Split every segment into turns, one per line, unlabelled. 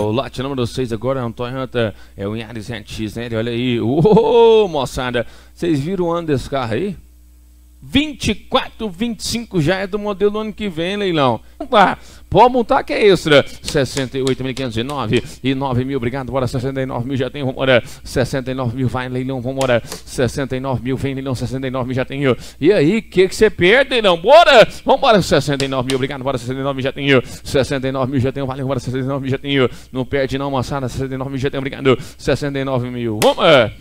o lote número 6 agora é um Toyota, é o Yaris XR, olha aí. Ô, moçada, vocês viram o ano desse carro aí? 24, 25 já é do modelo do ano que vem, leilão. Pode montar que é extra. 68.509 e 9 mil, obrigado, bora. 69 mil já tem, vambora. 69 mil, vai, leilão, vambora. 69 mil, vem, leilão, 69 mil já tem. E aí, que você perde, leilão? Bora, vambora. 69 mil, obrigado, bora. 69 mil já tem. 69 mil já tem, valeu, bora. 69 mil já tem. Não perde não, moçada. 69 mil já tem, obrigado. 69 mil, vamos.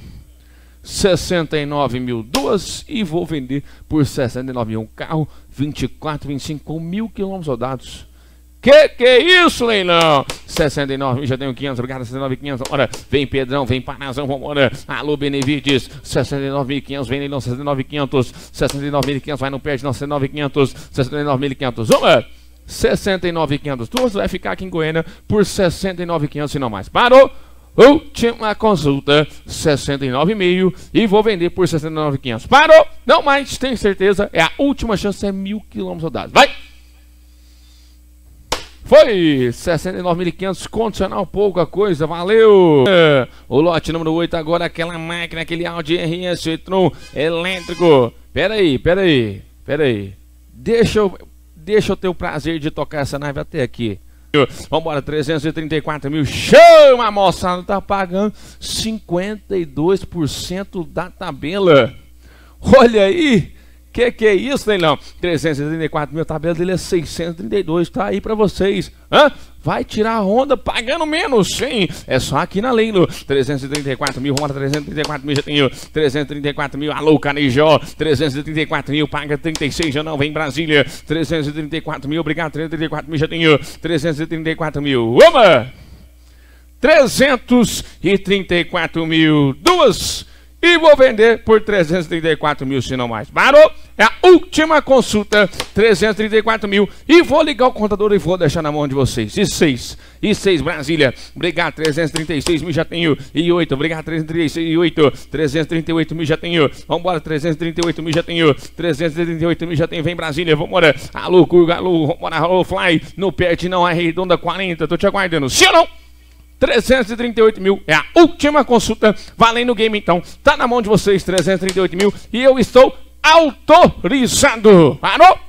69 mil, duas, e vou vender por 69 mil. Um carro 24, 25 com 1000 km rodados. Que é isso, leilão? 69 mil, já tenho 500, obrigado. 69.500, ora, vem Pedrão, vem Panazão, vambora. Alô, Benevides, 69.500, vem leilão, 69.500, 69.500, vai, não perde não, 69.500, 69.500, vamos! 69.500, duas, vai ficar aqui em Goiânia por 69.500 e não mais. Parou? Última consulta, 69,5 e vou vender por 69.500. Parou? Não mais, tem certeza, é a última chance, é 1000 km rodados. Vai! Foi 69.500, condicional, pouca coisa, valeu! O lote número 8 agora, aquela máquina, aquele Audi RS e-tron elétrico. Pera aí. Deixa eu ter o prazer de tocar essa nave até aqui. Vambora, 334 mil, chama, moçada, tá pagando 52% da tabela. Olha aí, que é isso, leilão? 334 mil, a tabela dele é 632, tá aí pra vocês. Hã? Vai tirar a Honda pagando menos, sim. É só aqui na Leilo. 334 mil, vamos lá, 334 mil, já tenho 334 mil, alô, Canijó. 334 mil, paga 36, já não, vem Brasília. 334 mil, obrigado, 334 mil, já tenho 334 mil, vamos! 334 mil, duas, e vou vender por 334 mil, se não mais. Parou? É a última consulta, 334 mil. E vou ligar o contador e vou deixar na mão de vocês. E 6 Brasília. Obrigado, 336 mil já tenho. E 8, obrigado, 338. 338 mil já tenho. Vambora, 338 mil já tenho. 338 mil já tenho. Vem Brasília, vambora. Alô, Curga, alô, vambora, alô, Fly. Não perde não, arredonda 40. Tô te aguardando. Sim ou não? 338 mil é a última consulta, valendo o game então, tá na mão de vocês, 338 mil, e eu estou autorizado. Parou?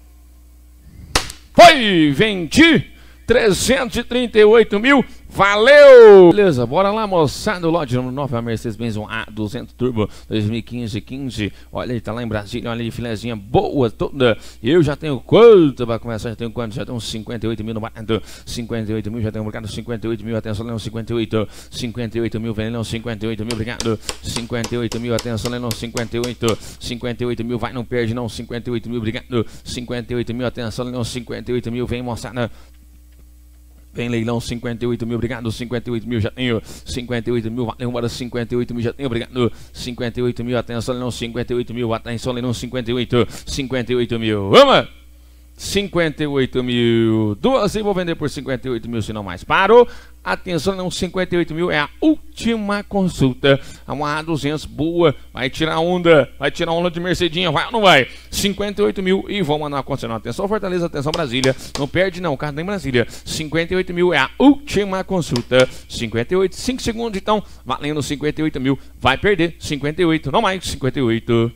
Foi, vendi 338 mil, valeu! Beleza, bora lá, moçada. O lote número 9 é a Mercedes-Benz A200 Turbo 2015. Olha aí, tá lá em Brasília, olha aí, filezinha boa toda. Eu já tenho quanto para começar? Já tenho quanto? Já tenho uns 58 mil no barato. 58 mil, já tenho um bocado, 58 mil, atenção, Leão, 58. 58 mil, vem, Leão, 58 mil, obrigado. 58 mil, atenção, Leão, 58. 58 mil, vai, não perde não, 58 mil, obrigado. 58 mil, atenção, Leão, 58 mil, vem, moçada. Vem leilão, 58 mil, obrigado, 58 mil, já tenho, 58 mil, valeu, bora, 58 mil, já tenho, obrigado, 58 mil, atenção, leilão, 58 mil, atenção, leilão, 58 mil, vamos! 58 mil, duas, e vou vender por 58 mil, se não mais. Parou? Atenção, não, 58 mil é a última consulta. Uma A200 boa, vai tirar onda de Mercedinha, vai ou não vai? 58 mil e vamos mandar continuar. Atenção Fortaleza, atenção Brasília, não perde não, o carro tem Brasília. 58 mil é a última consulta. 58, 5 segundos então, valendo 58 mil, vai perder 58, não mais, 58.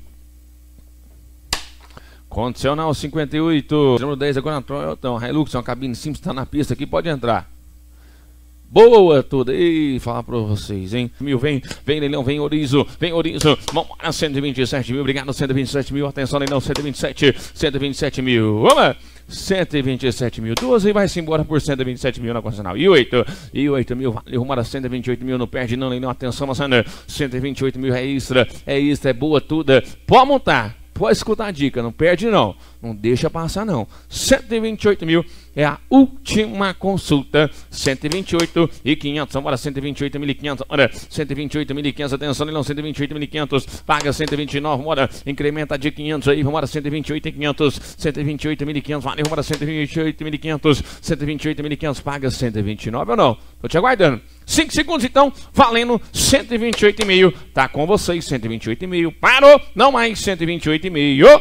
Condicional 58. Número 10 agora na Toyota Hilux, uma cabine simples, está na pista aqui, pode entrar. Boa toda. E falar pra vocês, hein? Mil, vem leilão, vem Orizo, vamos para 127 mil, obrigado, 127 mil, atenção leilão, 127 mil, vamos! 127 mil, duas, e vai-se embora por 127 mil na condicional. E 8 mil, valeu, rumo a 128 mil, não perde não, leilão, atenção, moçada, 128 mil é extra, é boa toda, pode montar. Pode escutar a dica, não perde não, não deixa passar não. 128 mil é a última consulta. 128 e 500, bora, 128.500, bora, 128.500, atenção, leilão, 128.500, paga 129, bora, incrementa de 500 aí, vamos, 128.500, 128.500, valeu, bora, 128.500, 128.500, paga 129 ou não? Tô te aguardando. 5 segundos então, valendo 128,5, tá com vocês, 128,5, parou, não mais, 128,5,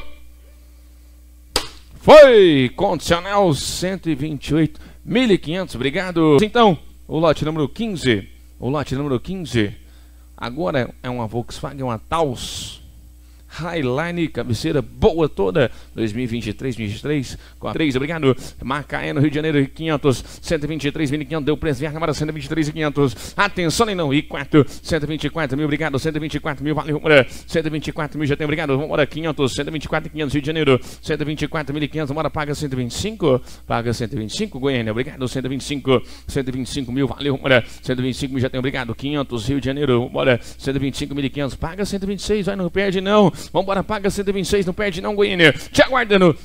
foi, condicional 128.500, obrigado. Então, o lote número 15. O lote número 15. Agora é uma Volkswagen, uma Taos Highline, cabeceira boa toda, 2023, com a 3, obrigado. Macaé, no Rio de Janeiro, 500, 123.500, deu preço, via Câmara, 123.500, atenção, nem não, e 4, 124 mil, obrigado, 124 mil, valeu, 124 mil, já tem, obrigado, vamos embora, 500, 124.500, Rio de Janeiro, 124.500, bora, paga 125, Goiânia, obrigado, 125 mil, valeu, 125 mil, já tem, obrigado, 500, Rio de Janeiro, bora, 125.500, paga 126, vai, não perde não. Vambora, paga 126, não perde não, Goiânia. Te aguardando,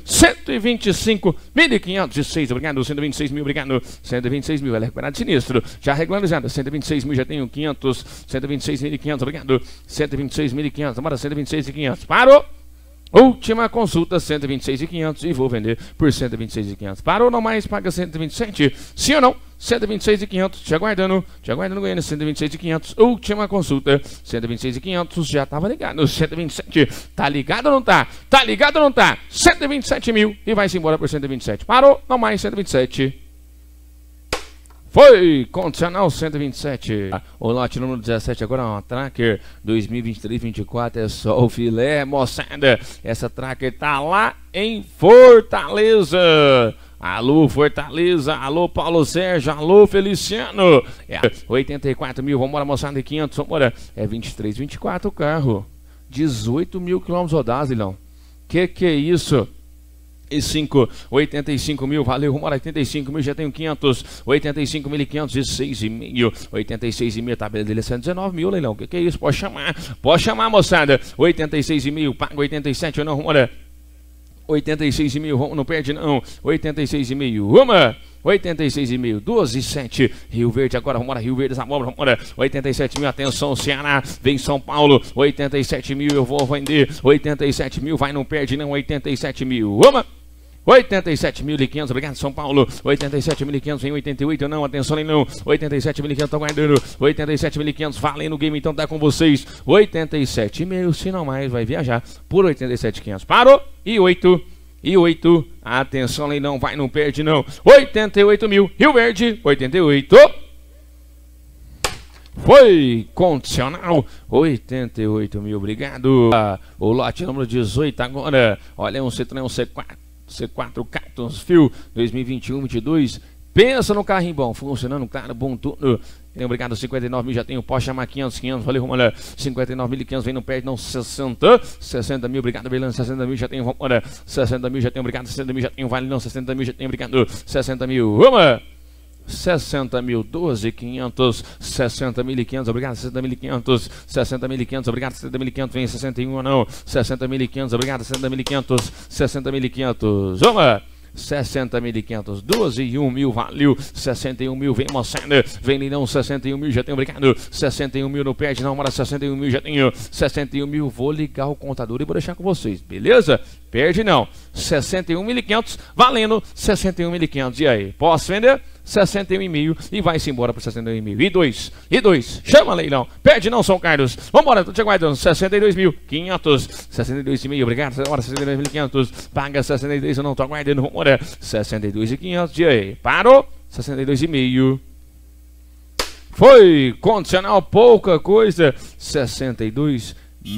125.506, obrigado, 126 mil, obrigado, 126 mil, ela é recuperada de sinistro, já regularizada, 126 mil, já tenho 500, 126.500, obrigado, 126.500, vambora, 126.500, parou! Última consulta, 126.500 e vou vender por 126.500. Parou não mais, paga 127, sim ou não? 126.500, te aguardando Goiânia, 126.500, última consulta, 126.500, já tava ligado, 127, tá ligado ou não tá? Tá ligado ou não tá? 127 mil e vai-se embora por 127, parou, não mais, 127. Foi, condicional 127. O lote número 17 agora é uma Tracker 2023-24, é só o filé, moçada. Essa Tracker tá lá em Fortaleza. Alô Fortaleza, alô Paulo Sérgio, alô Feliciano. 84 mil, vambora, moçada, de 500, vambora. É 23, 24 o carro. 18 mil quilômetros rodados, Ilão. Que é isso? E 5, 85 mil, valeu, rumo a 85 mil, já tenho 500, 85.500 e 6,5, 86,5, tabela dele é 119 mil, leilão, que é isso, pode chamar, moçada, 86,5, paga 87 ou não, rumo a 86,5, não perde não, 86,5, rumo 86,5, 12,7, Rio Verde agora, vamos embora, Rio Verde, vamos embora, 87 mil, atenção, Ceará, vem São Paulo, 87 mil, eu vou vender, 87 mil, vai, não perde não, 87 mil, vamos! 87.500, obrigado, São Paulo. 87.500, vem 88, não, atenção, nem não. 87.500, tô guardando. 87.500, valendo o game, então tá com vocês. 87,5, se não mais, vai viajar por 87.500. Parou? E 8. Atenção, leilão, vai, não perde não. 88 mil, Rio Verde, 88. Foi, condicional, 88 mil, obrigado. O lote número 18 agora, olha, um Citroën C4 Cactus Fio 2021-22. Pensa no carrinho bom, funcionando, claro, bom tudo. Obrigado, 59 mil, já tenho, pode chamar 500, valeu, vamos lá, 59.500, vem, não perde, não, 60 mil, obrigado, Belano, 60 mil, já tenho, vamos lá, 60 mil, já tenho, obrigado, 60 mil, já tenho, vale, não, 60 mil, já tenho, obrigado, 60 mil, vamos lá. 60 mil, 12.500, 60.500, obrigado, 60.500, 60.500, obrigado, 60.500, vem 61 ou não, 60.500, obrigado, 60.500, 60.500, vamos lá. 60.500, 12,1 mil, valeu, 61 mil, vem moçada, vem não, 61 mil, já tenho, obrigado, 61 mil, não perde não, mora, 61 mil, já tenho, 61 mil, vou ligar o contador e vou deixar com vocês, beleza? Perde não, 61.500, valendo, 61.500, e aí, posso vender? 61,5 e vai-se embora por 61,5. E 2, chama leilão, perde não, São Carlos, vambora, tô te aguardando, 62.500, 62,5, obrigado, 62.500, paga 62, eu não tô aguardando, vambora, 62.500, e aí, parou, 62,5. Foi, condicional, pouca coisa, 62.500.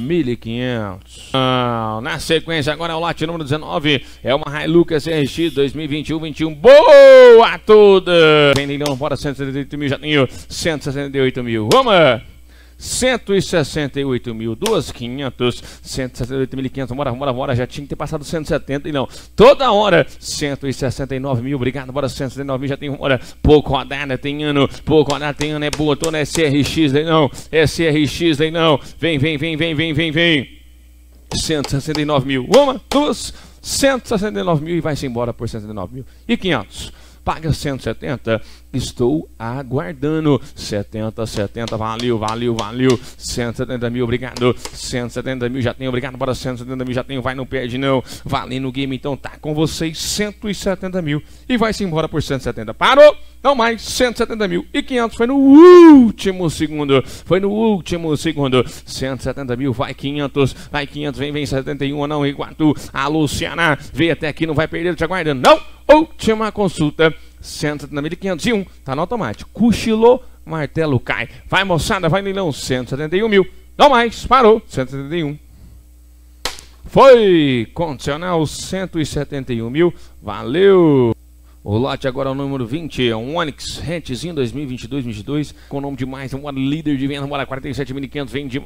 Na sequência agora é o lote número 19, é uma Hilux SRX 2021-21, boa toda, vem leilão, bora, 168 mil, já tenho 168 mil, vamos, 168 mil, 2.500, 168.500, bora, já tinha que ter passado 170 e não, toda hora, 169 mil, obrigado, bora, 169 mil, já tem hora, pouco rodada, tem ano, é boa, tô na SRX, não, SRX, não, vem, 169 mil, uma, duas, 169 mil e vai-se embora por 169 mil e 500. Paga 170, estou aguardando. 70, valeu, 170 mil, obrigado, 170 mil, já tenho, obrigado, bora, 170 mil, já tenho, vai, não perde não, valendo o game, então tá com vocês, 170 mil, e vai-se embora por 170, parou, não mais, 170 mil, e 500, foi no último segundo, 170 mil, vai 500, vem 71, não, e 4, a Luciana, veio até aqui, não vai perder, te aguardando, não, última consulta, 170.501, tá no automático. Cochilou, martelo cai. Vai, moçada, vai, leilão, 171 mil. Não mais, parou, 171. Foi, condicional, 171 mil. Valeu. O lote agora é o número 20, é um Onix hatchzinho 2022-22, com o nome de mais, um líder de venda, bora 47.500, vende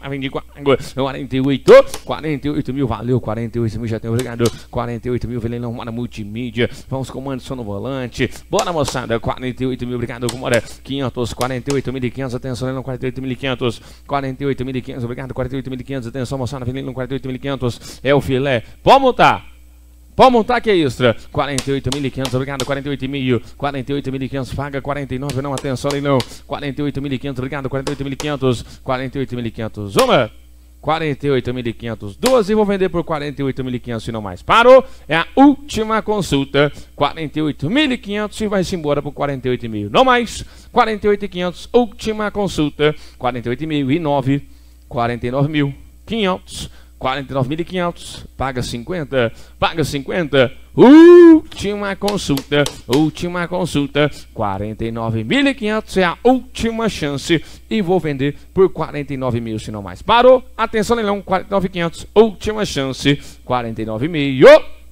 48 mil, valeu, 48 mil, já tem, obrigado, 48 mil, leilão, bora multimídia, vamos comando som no volante, bora moçada, 48 mil, obrigado, bora 500, 48.500, atenção, leilão, 48.500, 48.500, obrigado, 48.500, atenção moçada, leilão, 48.500, é o filé, pode montar. Pode montar que é extra, 48.500, obrigado, 48.000, 48.500, paga 49, não, atenção, leilão, 48.500, obrigado, 48.500, 48.500, uma, 48.500, duas e vou vender por 48.500 e não mais, parou, é a última consulta, 48.500 e vai-se embora por 48 mil, não mais, 48.500, última consulta, 48.009, 49.500, 49.500, paga 50, última consulta, 49.500 é a última chance e vou vender por 49 mil, se não mais. Parou, atenção leilão, 49.500, última chance, 49 mil.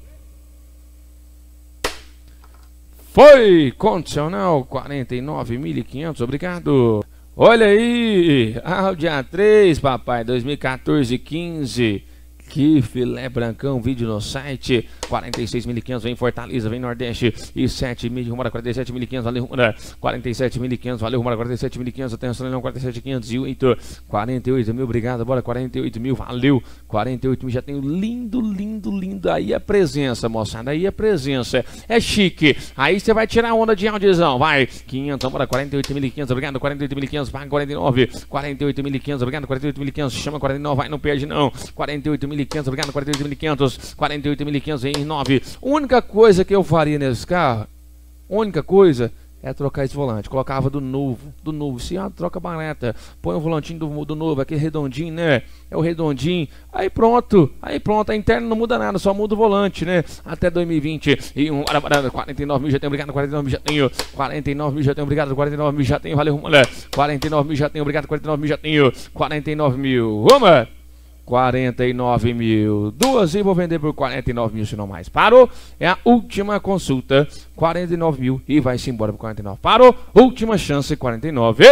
Foi, condicional, 49.500, obrigado. Olha aí, Audi A3, papai, 2014-15, que filé brancão, vídeo no site, 46.500, vem Fortaleza, vem Nordeste, e 7.000, rumo a 47.500, valeu, 47.500, valeu, rumo a 47.500, atenção, não, 47.508, 48 mil, obrigado, bora, 48 mil, valeu, 48 mil, já tenho lindo, aí a presença, moçada, aí a presença, é chique, aí você vai tirar a onda de audiozão, vai, 500, bora, 48.500, obrigado, 48.500, paga 49, 48.500, obrigado, 48.500, chama 49, vai, não perde não, 48.500, obrigado, 48.500, 48.500 em 9. Única coisa que eu faria nesse carro, única coisa, é trocar esse volante. Colocava do novo. Se troca barata, põe o volantinho do novo, aquele redondinho, né? É o redondinho. Aí pronto, a interna não muda nada, só muda o volante, né? Até 2020. E 49 mil já tenho, obrigado, 49 mil já tenho, 49 mil já tenho, obrigado, 49 mil já tenho, valeu, mulher. 49 mil já tenho, obrigado, 49 mil já tenho, 49 mil, vamos! 49 mil, duas e vou vender por 49 mil, se não mais. Parou, é a última consulta, 49 mil e vai-se embora por 49. Parou, última chance, 49.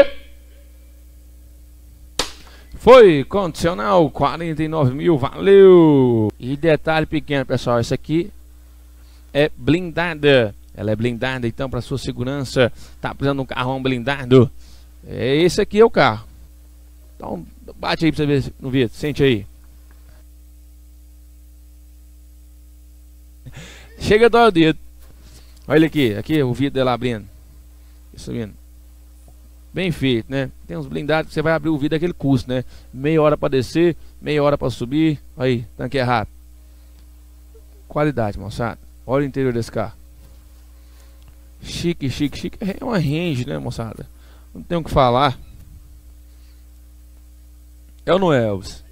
Foi, condicional, 49 mil, valeu. E detalhe pequeno, pessoal, essa aqui é blindada. Ela é blindada, então, para sua segurança, tá precisando de um carrão blindado, esse aqui é o carro. Então, bate aí pra você ver no vídeo, sente aí. Chega a dói o dedo. Olha aqui o vidro dela abrindo. Isso abrindo. Bem feito, né? Tem uns blindados que você vai abrir o vidro daquele custo, né? Meia hora para descer, meia hora para subir. Aí, tanque é rápido. Qualidade, moçada. Olha o interior desse carro. Chique. É uma range, né, moçada? Não tem o que falar. É ou não é, Elvis?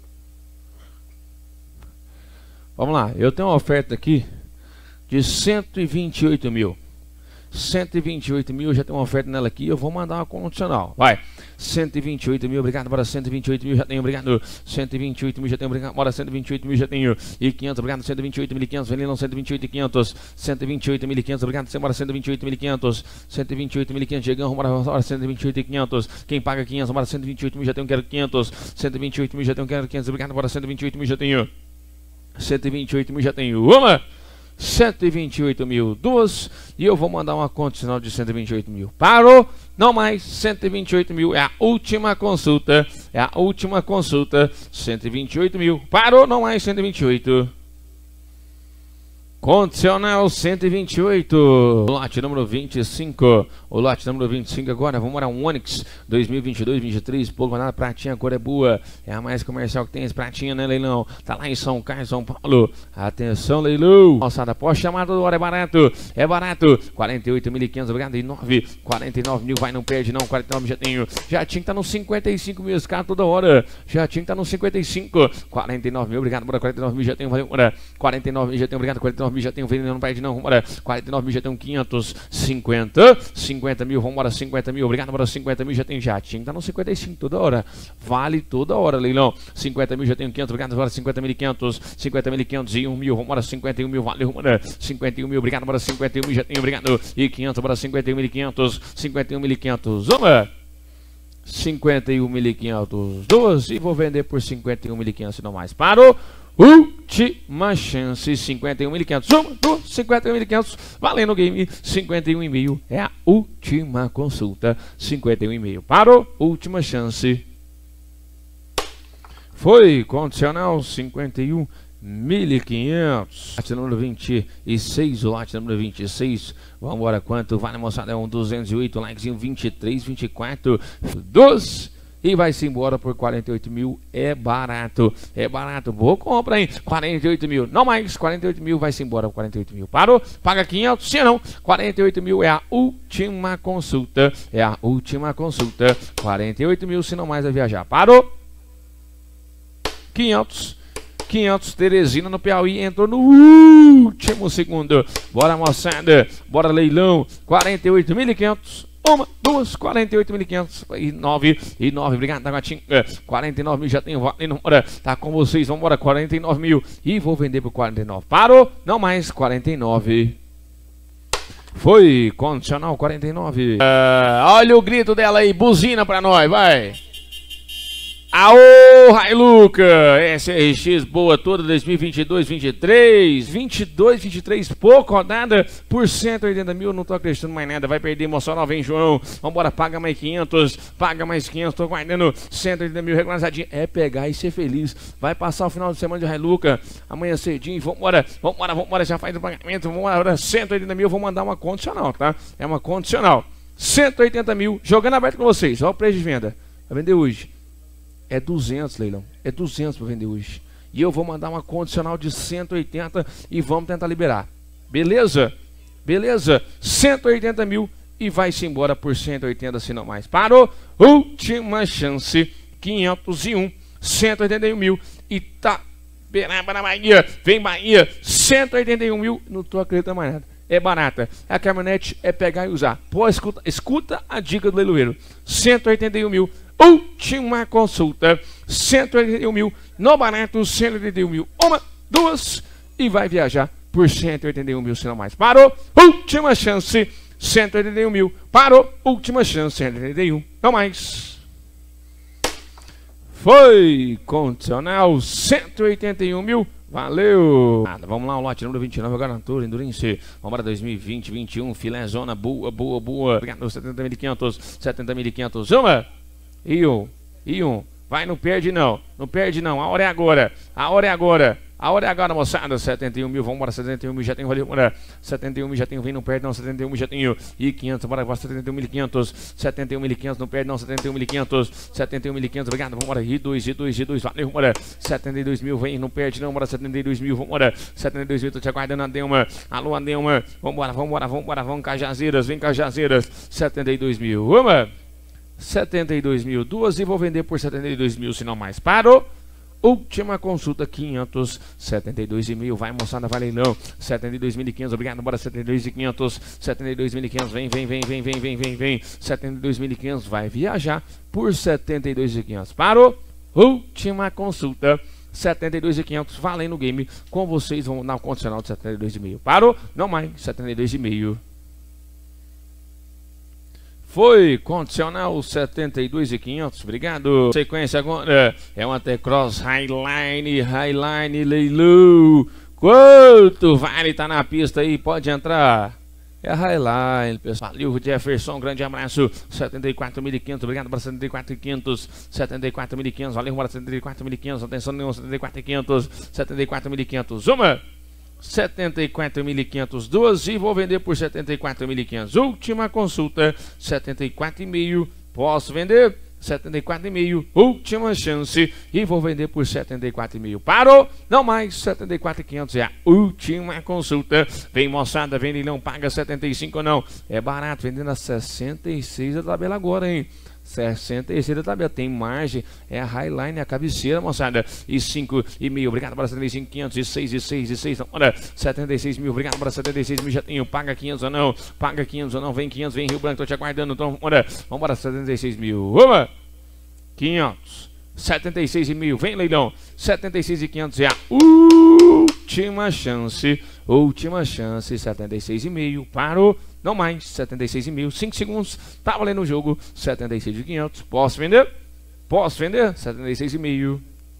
Vamos lá, eu tenho uma oferta aqui de 128 mil. 128 mil, já tem uma oferta nela aqui, eu vou mandar uma condicional. Vai, 128 mil, obrigado, bora 128 mil, já tenho, obrigado. 128 mil, já tenho, obrigado, bora 128 mil, já tenho. E 500, obrigado, 128.500, vem não, 128.500. 128.500, obrigado, você bora 128.500. 128.500, chegamos, bora 128.500. Quem paga 500, bora 128 mil, já tenho, quero 500. 128 mil, já tenho, quero 500, obrigado, bora 128 mil, já tenho. 128 mil, já tenho, uma. 128 mil, duas, e eu vou mandar uma condicional de 128 mil. Parou, não mais, 128 mil, é a última consulta, 128 mil, parou, não mais, 128. Condicional 128, lote número 25, o lote número 25 agora, vamos para um Onix 2022-23, poligonada pratinha, a cor é boa, é a mais comercial que tem esse pratinha, né, leilão? Tá lá em São Carlos, São Paulo, atenção, leilão, moçada, pode chamar toda hora, é barato, 48.500, obrigado, e 9, 49 mil, vai, não perde não, 49 já tenho, já tinha que tá nos 55 mil, esse cara toda hora, já tinha que tá nos 55, 49 mil, obrigado, bora, 49 mil já tenho, valeu, bora, 49 mil já tenho, obrigado, 49 mil mil já tem um vendendo, não perde não, vambora, 49 mil já tem um 550, 50 mil, vambora, 50 mil, obrigado, bora, 50 mil já tem jatinho, tá no 55 toda hora, vale toda hora, leilão, 50 mil já tem um 500, obrigado, bora, 50 mil e 500, 50 mil e 500 e 1 mil, vambora, 51 mil, valeu, vambora, 51 mil, obrigado, bora, 51 mil já tem, obrigado, e 500, bora, 51 mil e 500, 51 mil e 500, vamos! 51.500, 12 e vou vender por 51.500 não mais. Parou, última chance, 51.500, 1, 2, 51.500, valendo o game, 51,5 é a última consulta, 51,5, parou, última chance, foi, condicional, 51.500, lote número 26, o lote número 26, vamos embora, quanto vale, moçada, é um 208, likezinho, 23, 24, 12, e vai-se embora por 48 mil, é barato, boa compra, hein, 48 mil, não mais, 48 mil, vai-se embora por 48 mil, parou, paga 500, se não, 48 mil é a última consulta, 48 mil, se não mais vai viajar, parou, 500, Teresina no Piauí, entrou no último segundo. Bora, moçada, bora, leilão, 48.500. 1, 2, 48.500 e 9, obrigado, Taguatinga, 49 mil já tem valendo, tá com vocês, vamos embora, 49 mil e vou vender por 49, parou, não mais, 49, foi, condicional, 49, olha o grito dela aí, buzina pra nós, vai. Aô, Hilux, SRX boa toda 2022, 23, pouco rodada por 180 mil, não tô acreditando mais nada, vai perder emocional, vem João, vambora, paga mais 500, tô guardando 180 mil regularizadinho, é pegar e ser feliz, vai passar o final de semana de Hilux, amanhã cedinho, vambora, já faz o pagamento, vambora, 180 mil, vou mandar uma condicional, tá? É uma condicional, 180 mil, jogando aberto com vocês, olha o preço de venda, vai vender hoje. É 200, leilão, é 200 para vender hoje. E eu vou mandar uma condicional de 180 e vamos tentar liberar. Beleza? 180 mil e vai-se embora por 180, se não mais. Parou, última chance, 501, 181 mil e tá Beraba na Bahia, vem Bahia, 181 mil, não tô acreditando mais nada. É barata, a caminhonete é pegar e usar. Pô, escuta a dica do leiloeiro, 181 mil. Última consulta, 181 mil, no barato, 181 mil, 1, 2 e vai viajar por 181 mil, se não mais. Parou, última chance, 181 mil, parou, última chance, 181, não mais. Foi, condicional, 181 mil, valeu. Vamos lá, o lote número 29, Garantura, Endurance, vamos para 2020, 21, filé zona, boa, obrigado, 70.500, 70.500, uma. E um, vai, não perde não, a hora é agora, moçada, 71 mil, vamos embora, 71 mil já tem, valeu, 71 mil já tem, vem, não perde não, 71 mil já tem, e 500, bora, 71.500, não perde não, 71.500, obrigado, vamos embora, e 2, valeu, 72 mil, vem, não perde não, bora, 72 mil, vamos embora, 72 mil, tô te aguardando, Adelma, alô, Adelma, vamos, Cajazeiras, vem, Cajazeiras, 72 mil, vamos, 72 mil, duas e vou vender por 72 mil, se não mais. Parou, última consulta, 500, 72 mil, vai, moçada, vai, leilão, 72.500, obrigado, bora, 72.500, 72.500, vem, 72.500, vai viajar por 72.500, parou, última consulta, 72.500, valendo o game, com vocês, vão dar um condicional de 72,5, parou, não mais, 72,5. Foi, condicional, 72.500, obrigado. Sequência agora é uma T-Cross Highline, leilão. Quanto vale, tá na pista aí, pode entrar. É a Highline, pessoal. Valeu, Jefferson, grande abraço. 74.500, obrigado para 74.500. 74.500, valeu, para 74.500. Atenção, nenhum, 74.500. 74.500, uma. 74.500, duas e vou vender por 74.500. Última consulta, 74,5. Posso vender? 74,5. Última chance e vou vender por 74,5. Parou? Não mais. 74.500 é a última consulta. Vem, moçada, vem, não paga 75 não. É barato, vendendo a 66 a tabela agora, hein? 66 da tabela, tem margem, é a Highline, a cabeceira, moçada, e 5,5, obrigado para 75, 500, e 6, e 6, e 6, olha, 76 mil, obrigado para 76 mil, já tenho, paga 500 ou não, paga 500 ou não, vem 500, vem Rio Branco, tô te aguardando, então, olha, vamos para 76 mil, vamos, 500, 76 mil, vem leilão, 76 e 500 é a última chance, 76 e meio, parou. Não mais, 76 mil, 5 segundos, tá valendo o jogo, 76 e 500, posso vender? Posso vender? 76 e meio.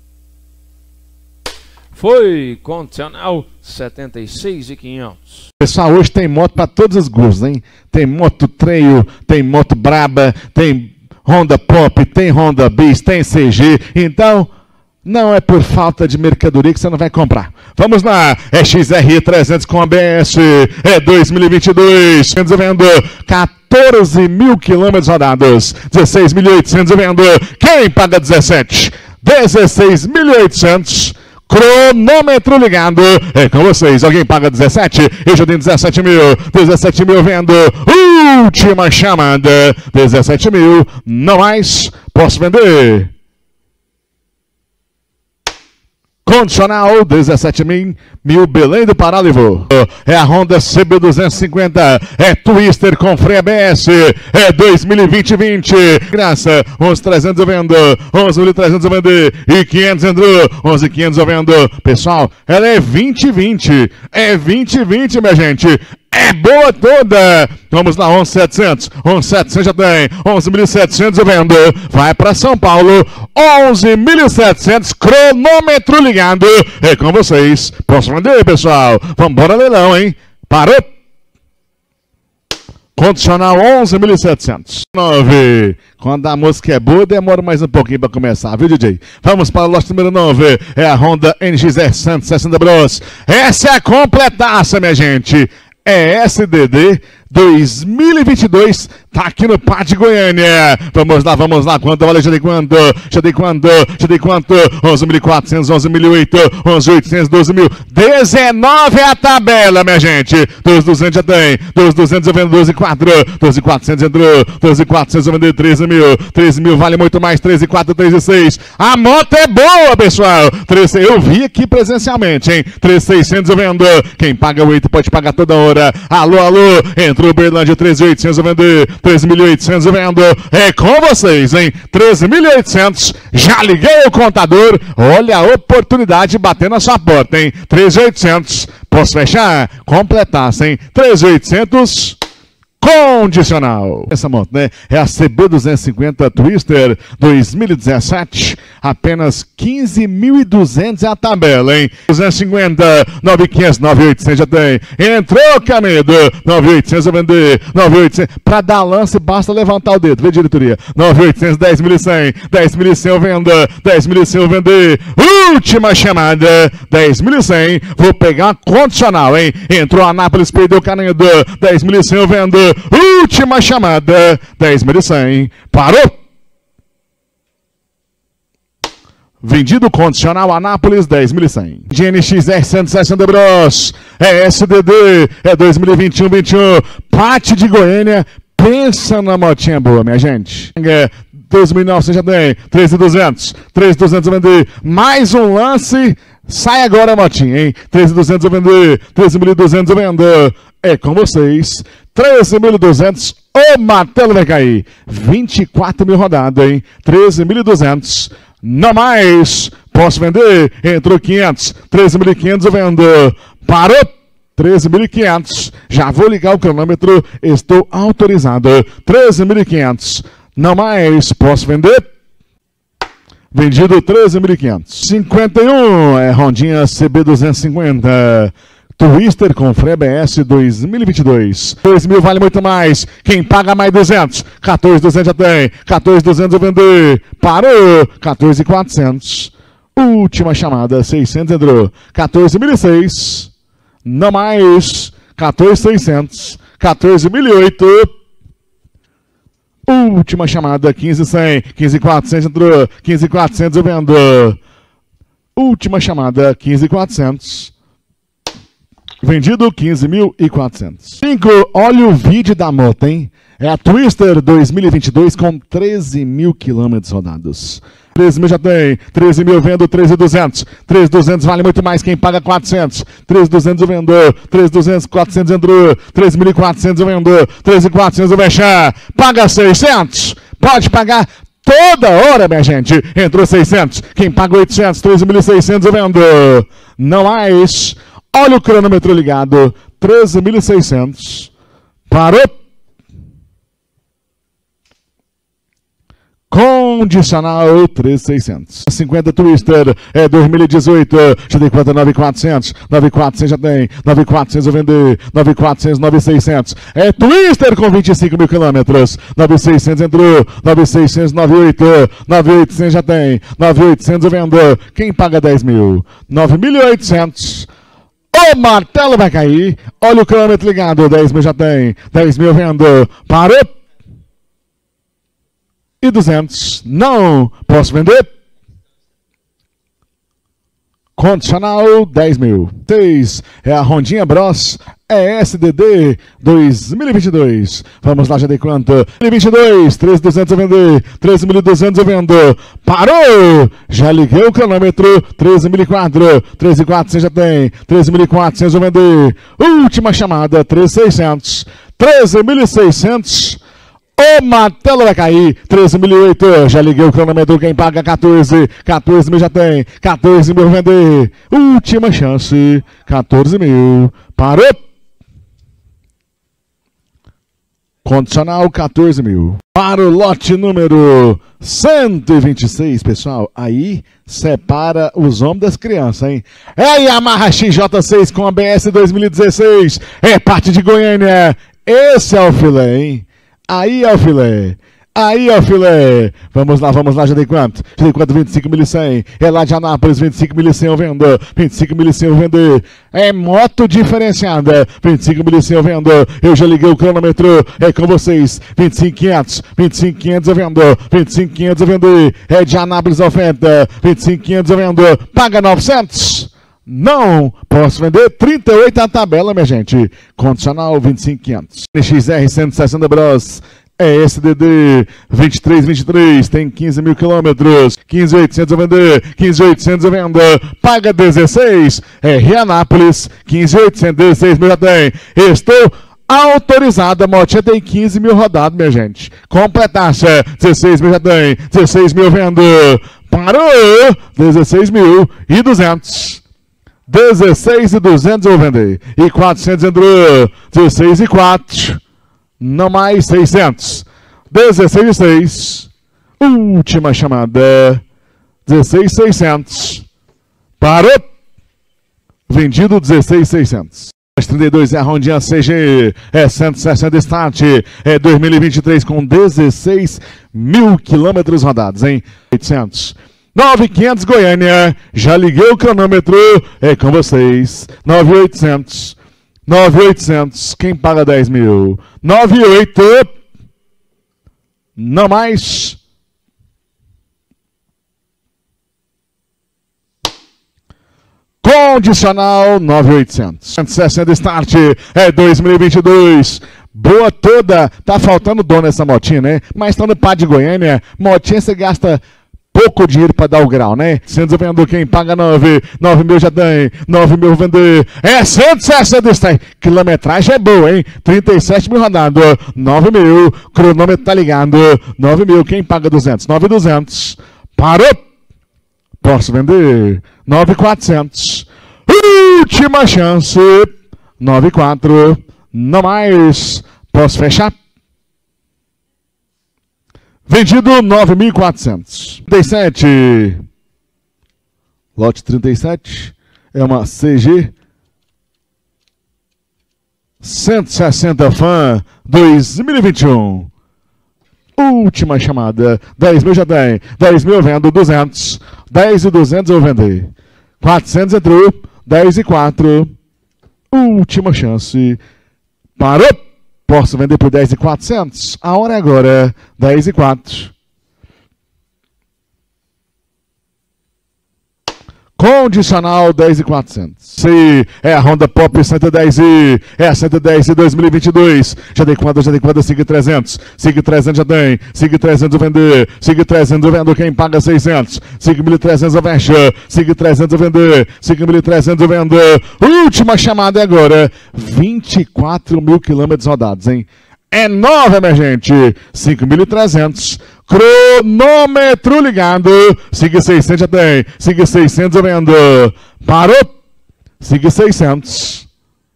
Foi, condicional, 76 e 500.
Pessoal, hoje tem moto para todos os gostos, hein? Tem moto Trail, tem moto Braba, tem Honda Pop, tem Honda Bis, tem CG, então... Não é por falta de mercadoria que você não vai comprar. Vamos lá, é XR 300 com ABS, é 2022, vendo 14 mil quilômetros rodados, 16.800 vendo, quem paga 17? 16.800, cronômetro ligado, é com vocês, alguém paga 17? Eu já tenho 17 mil vendo, última chamada, 17 mil, não mais, posso vender? Condicional, 17 mil, Belém do Pará levou. É a Honda CB250, é Twister com freio ABS, é 2020. Graça, 11.300 eu vendo, 11.300 eu vender, e 500 entrou, 11.500 eu vendo. Pessoal, ela é 2020, é 2020, minha gente. É boa toda. Vamos lá, 11.700. 11.700 já tem. 11.700 eu vendo. Vai para São Paulo. 11.700. Cronômetro ligado. É com vocês. Posso vender, pessoal? Vamos embora, leilão, hein? Parou. Condicional 11.700. 9. Quando a música é boa, demora mais um pouquinho para começar, viu, DJ? Vamos para o lote número 9. É a Honda NXR 160 Bros. Essa é a completaça, minha gente. É SDD 2022, tá aqui no Pátio Goiânia. Vamos lá, quanto vale? Já dei quanto? 11.400, 11.800, 11.800, 12.000, 19 é a tabela, minha gente. 12.200 já tem, 12.200 eu vendo 12.400, 12.400 entrou, 12.400 eu vendo 13.000 vale muito mais, 13.400, 13.600. A moto é boa, pessoal. 13, eu vi aqui presencialmente, hein? 13.600 eu vendo, quem paga 8 pode pagar toda hora. Alô, entrou Uberlândia, 13.800 eu vendo, 13.800 eu vendo, é com vocês, hein? 13.800, já liguei o contador, olha a oportunidade batendo na sua porta, hein? 13.800, posso fechar? Completasse, hein? 13.800, condicional. Essa moto, né? É a CB250 Twister 2017, apenas 15.200 é a tabela, hein? 250, 9.500, 9.800 já tem. Entrou, Camedo, 9.800 eu vender, 9.800. Pra dar lance, basta levantar o dedo, vê, diretoria? 9.800, 10.100, 10.100 eu vendo, 10.100 eu vender. Última chamada, 10.100. Vou pegar uma condicional, hein? Entrou Anápolis, perdeu o Canedo, 10.100 eu vendo. Última chamada, 10.100. Parou. Vendido condicional Anápolis, 10.100. GNXR 160 Bros. É SDD, é 2021. Pátio de Goiânia. Pensa na motinha boa, minha gente. 12.900 já tem, 13.200. 13.200 eu vender. Mais um lance. Sai agora a motinha, hein? 13.200 eu vender. 13.200 eu vendo. É com vocês. 13.200. O martelo vai cair. 24 mil rodadas, hein? 13.200. Não mais. Posso vender? Entrou 500. 13.500 eu vendo. Parou. 13.500. Já vou ligar o cronômetro. Estou autorizado. 13.500. Não mais. Posso vender? Vendido 13.500. 51 é Rondinha CB250. Twister com freio ABS 2022. 2.000 vale muito mais. Quem paga mais 200? 14.200 já tem. 14.200 eu vender. Parou. 14.400. Última chamada. 600 entrou. 14.006. Não mais. 14.600. 14.008. Última chamada. 15.100. 15.400 entrou. 15.400 eu vendo. Última chamada. 15.400. Vendido 15.400. 5, olha o vídeo da moto, hein? É a Twister 2022 com 13 mil quilômetros rodados. 13 mil já tem, 13 mil vendo, 13.200. 13.200 vale muito mais, quem paga 400. 13.200 o vendedor, 13.200, 400 entrou, 13.400 o vendedor, 13.400 o fechar. Paga 600, pode pagar toda hora, minha gente. Entrou 600, quem paga 800, 13.600 o vendedor. Não mais, olha o cronômetro ligado, 13.600. Parou. Condicional 3.600. 50 Twister é 2018. Já tem quanto? 9.400. 9.400 já tem. 9.400 eu vender. 9.400, 9.600. É Twister com 25 mil quilômetros. 9.600 entrou. 9.600, 9.800. 9.800 já tem. 9.800 eu vendo. Quem paga 10 mil? 9.800. O martelo vai cair. Olha o cronômetro ligado. 10 mil já tem. 10 mil eu vendo. Parou. E 200, não posso vender. Condicional 10 mil. 6 é a Rondinha Bros ESDD 2022. Vamos lá, já dei quanto? 2022, 13.200 eu vender, 13.200 eu vendo. Parou! Já liguei o cronômetro, 13.004, 13.400 já tem, 13.400 eu vender. Última chamada, 13.600, 13.600. O martelo vai cair, 13.008, já liguei o cronômetro, quem paga 14, 14 mil já tem, 14 mil vender, última chance, 14 mil, parou, condicional 14 mil, para o lote número 126, pessoal, aí separa os homens das crianças, hein, é a Yamaha XJ6 com ABS 2016, é parte de Goiânia, esse é o filé, hein. Aí é o filé. Aí é o filé. Vamos lá, já dei quanto? Já dei quanto? 25.100. É lá de Anápolis, 25.100 eu vendo. 25.100 eu vender. É moto diferenciada. 25.100 eu vendo. Eu já liguei o cronômetro. É com vocês. 25.500. 25.500 eu vendo. 25.500 eu vender. É de Anápolis a oferta. 25.500 eu vendo. Paga 900. Não posso vender. 38 a tabela, minha gente. Condicional 25.500. XR 160 Bros ESDD 2323. Tem 15 mil quilômetros. 15.800 eu vender. 15.800 eu vendo. Paga 16. É Anápolis. 15.800. 16 mil já tem. Estou autorizada, a motinha tem 15 mil rodados, minha gente. Completaça, 16 mil já tem, 16 mil vendo. Parou, 16.200. 16.200 eu vou vender. E 400 entrou. 16.4. Não mais 600. 16.6. Última chamada. 16.600. Parou. Vendido 16.600. 32 é a Rondinha CG. É 160 Start. É 2023 com 16 mil quilômetros rodados, hein? 800. 9.500 Goiânia, já liguei o cronômetro, é com vocês, 9.800, 9.800, quem paga 10 mil? 9.800, não mais. Condicional 9.800, 160 Start, é 2022. Boa toda, tá faltando dono essa motinha, né? Mas estão no pá de Goiânia, motinha você gasta pouco dinheiro para dar o grau, né? 100 vendo, quem paga 9, 9 mil já tem, 9 mil vender, é 160 está. Quilometragem é boa, hein? 37 mil rodado, 9 mil, cronômetro tá ligado, 9 mil, quem paga 200? 9.200, parou, posso vender, 9.400, última chance, 9.4, não mais, posso fechar? Vendido 9.400. 37. Lote 37. É uma CG 160 Fan 2021. Última chamada. 10 mil já tem. 10 mil eu vendo. 200. 10.200 eu vou vender. 400 entrou. 10.4. Última chance. Parou. Posso vender por 10.400? A hora é agora, 10.4. Condicional 10.400. Se é a Honda Pop 110i, é a 110i 2022. Já dei quando, SIG 300. SIG 300 já tem. SIG 300 eu vender. SIG 300 eu vendo, quem paga 600. SIG 1.300 eu fecha. SIG 300 eu vender. SIG 1.300 eu vendo. Última chamada agora. 24 mil quilômetros rodados, hein? É nova, minha gente. 5.300. Cronômetro ligado. SIG 600 já tem. SIG 600 eu vendo. Parou. SIG 600.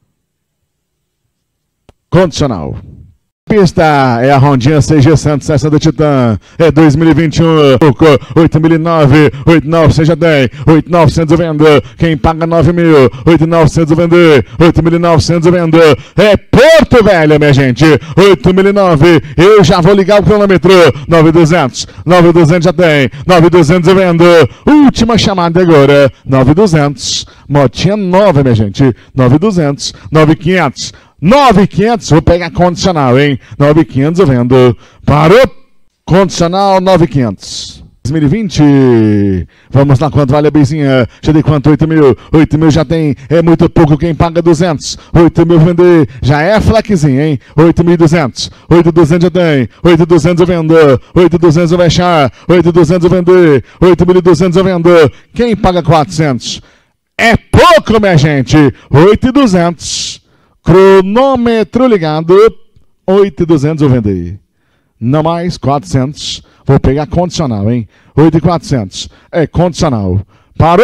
Condicional. Pista é a Rondinha CG 160 Titan, é 2021, 8.009, 8.900 já tem, 8.900 eu vendo, quem paga 9.000, 8.900 eu vender, 8.900 eu vendo, é Porto Velho, minha gente, 8.009, eu já vou ligar o cronômetro, 9.200 já tem, 9.200 eu vendo, última chamada agora, 9.200, motinha nova, minha gente, 9.200, 9.500, 9.500, vou pegar condicional, hein? 9.500 eu vendo. Parou. Condicional 9.500. 2020. Vamos lá, quanto vale a bezinha? Já dei quanto? 8.000. 8.000 já tem. É muito pouco, quem paga 200. 8.000 vender. Já é flexinho, hein? 8.200. 8.200 já tem. 8.200 eu vendo. 8.200 eu fechar. 8.200 eu vender. 8.200 eu vendo. Quem paga 400? É pouco, minha gente. 8.200. Cronômetro ligado, 8.200 eu vender. Não mais, 400. Vou pegar condicional, hein? 8.400. É condicional. Parou.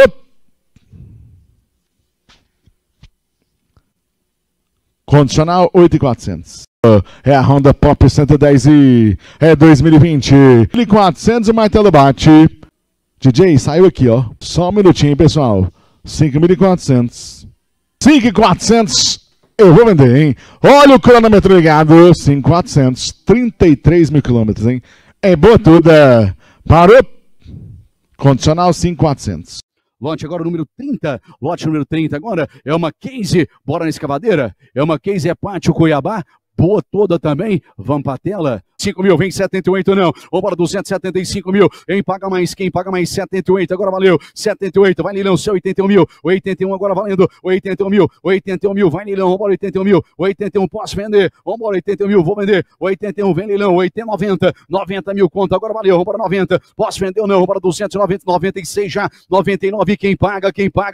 Condicional, 8.400. É a Honda Pop 110i. É 2020. 1.400 o martelo bate. DJ, saiu aqui, ó. Só um minutinho, pessoal. 5.400. 5.400. Eu vou vender, hein? Olha o cronômetro ligado. 5.400. 33 mil quilômetros, hein? É boa toda. Parou. Condicional 5.400.
Lote agora número 30. Lote número 30 agora é uma case. Bora na escavadeira. É uma case é Pátio Cuiabá. Boa toda também. Vamos pra tela. 5.000, vem 78 não. Vambora, 275 mil. Quem paga mais? 78. Agora valeu. 78, vai Nilão, seu 81 mil. 81 agora valendo. 81 mil, vai Nilão. Vambora, 81 mil. 81, posso vender. Vambora, 81 mil, vou vender. 81, vem Nilão. 90 mil conta. Agora valeu. Vambora, 90. Posso vender ou não? Vambora, 290, 96 já. 99, quem paga?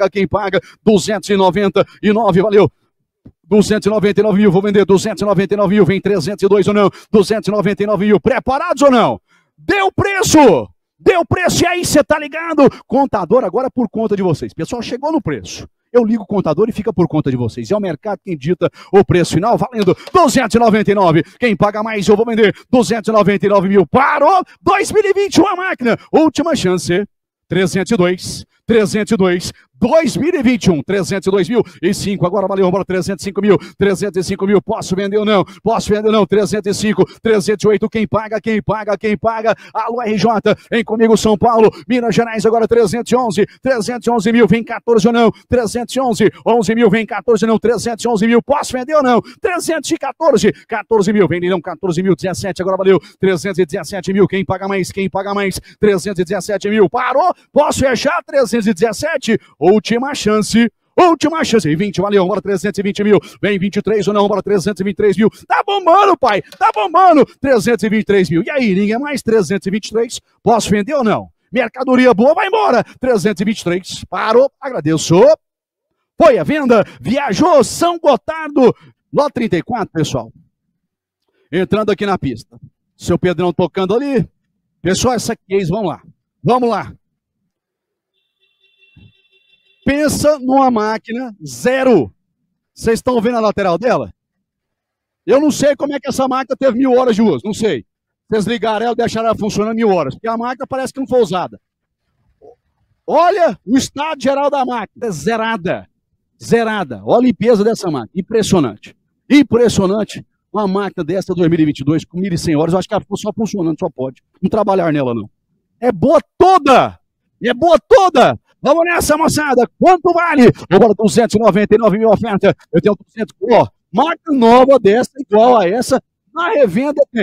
299, valeu. 299 mil, vou vender 299 mil, vem 302 ou não, 299 mil, preparados ou não? Deu preço e aí, você tá ligado? Contador agora por conta de vocês, pessoal, chegou no preço. Eu ligo o contador e fica por conta de vocês. É o mercado quem dita o preço final, valendo 299. Quem paga mais, eu vou vender 299 mil. Parou, 2021 a máquina, última chance, 302. 2021, 302 mil e 5, agora valeu, vamos 305 mil, posso vender ou não, 305, 308, quem paga, alô RJ, vem comigo São Paulo, Minas Gerais, agora 311 mil, vem 14 ou não, 11 mil, vem 14 ou não, 311 mil, posso vender ou não, 14 mil, vem Nilão, 14 mil, 17, agora valeu, 317 mil, quem paga mais, 317 mil, parou, posso fechar, 317, última chance, 20, valeu, bora 320 mil, vem 23 ou não, bora 323 mil, tá bombando, pai, 323 mil, e aí, ninguém mais, 323, posso vender ou não? Mercadoria boa, vai embora, 323, parou, agradeço, foi a venda, viajou, São Gotardo, lote 34, pessoal, entrando aqui na pista, seu Pedrão tocando ali, pessoal, essa case, vamos lá. Pensa numa máquina zero. Vocês estão vendo a lateral dela? Eu não sei como é que essa máquina teve 1000 horas de uso, não sei. Vocês ligaram ela, deixaram ela funcionando 1000 horas, porque a máquina parece que não foi usada. Olha o estado geral da máquina, zerada. Olha a limpeza dessa máquina, impressionante. Uma máquina dessa 2022 com 1.100 horas, eu acho que ela ficou só funcionando, só pode. Não trabalhar nela, não. É boa toda! Vamos nessa, moçada. Quanto vale? Agora 299 mil oferta. Eu tenho 200. Ó, máquina nova dessa, igual a essa, na revenda tem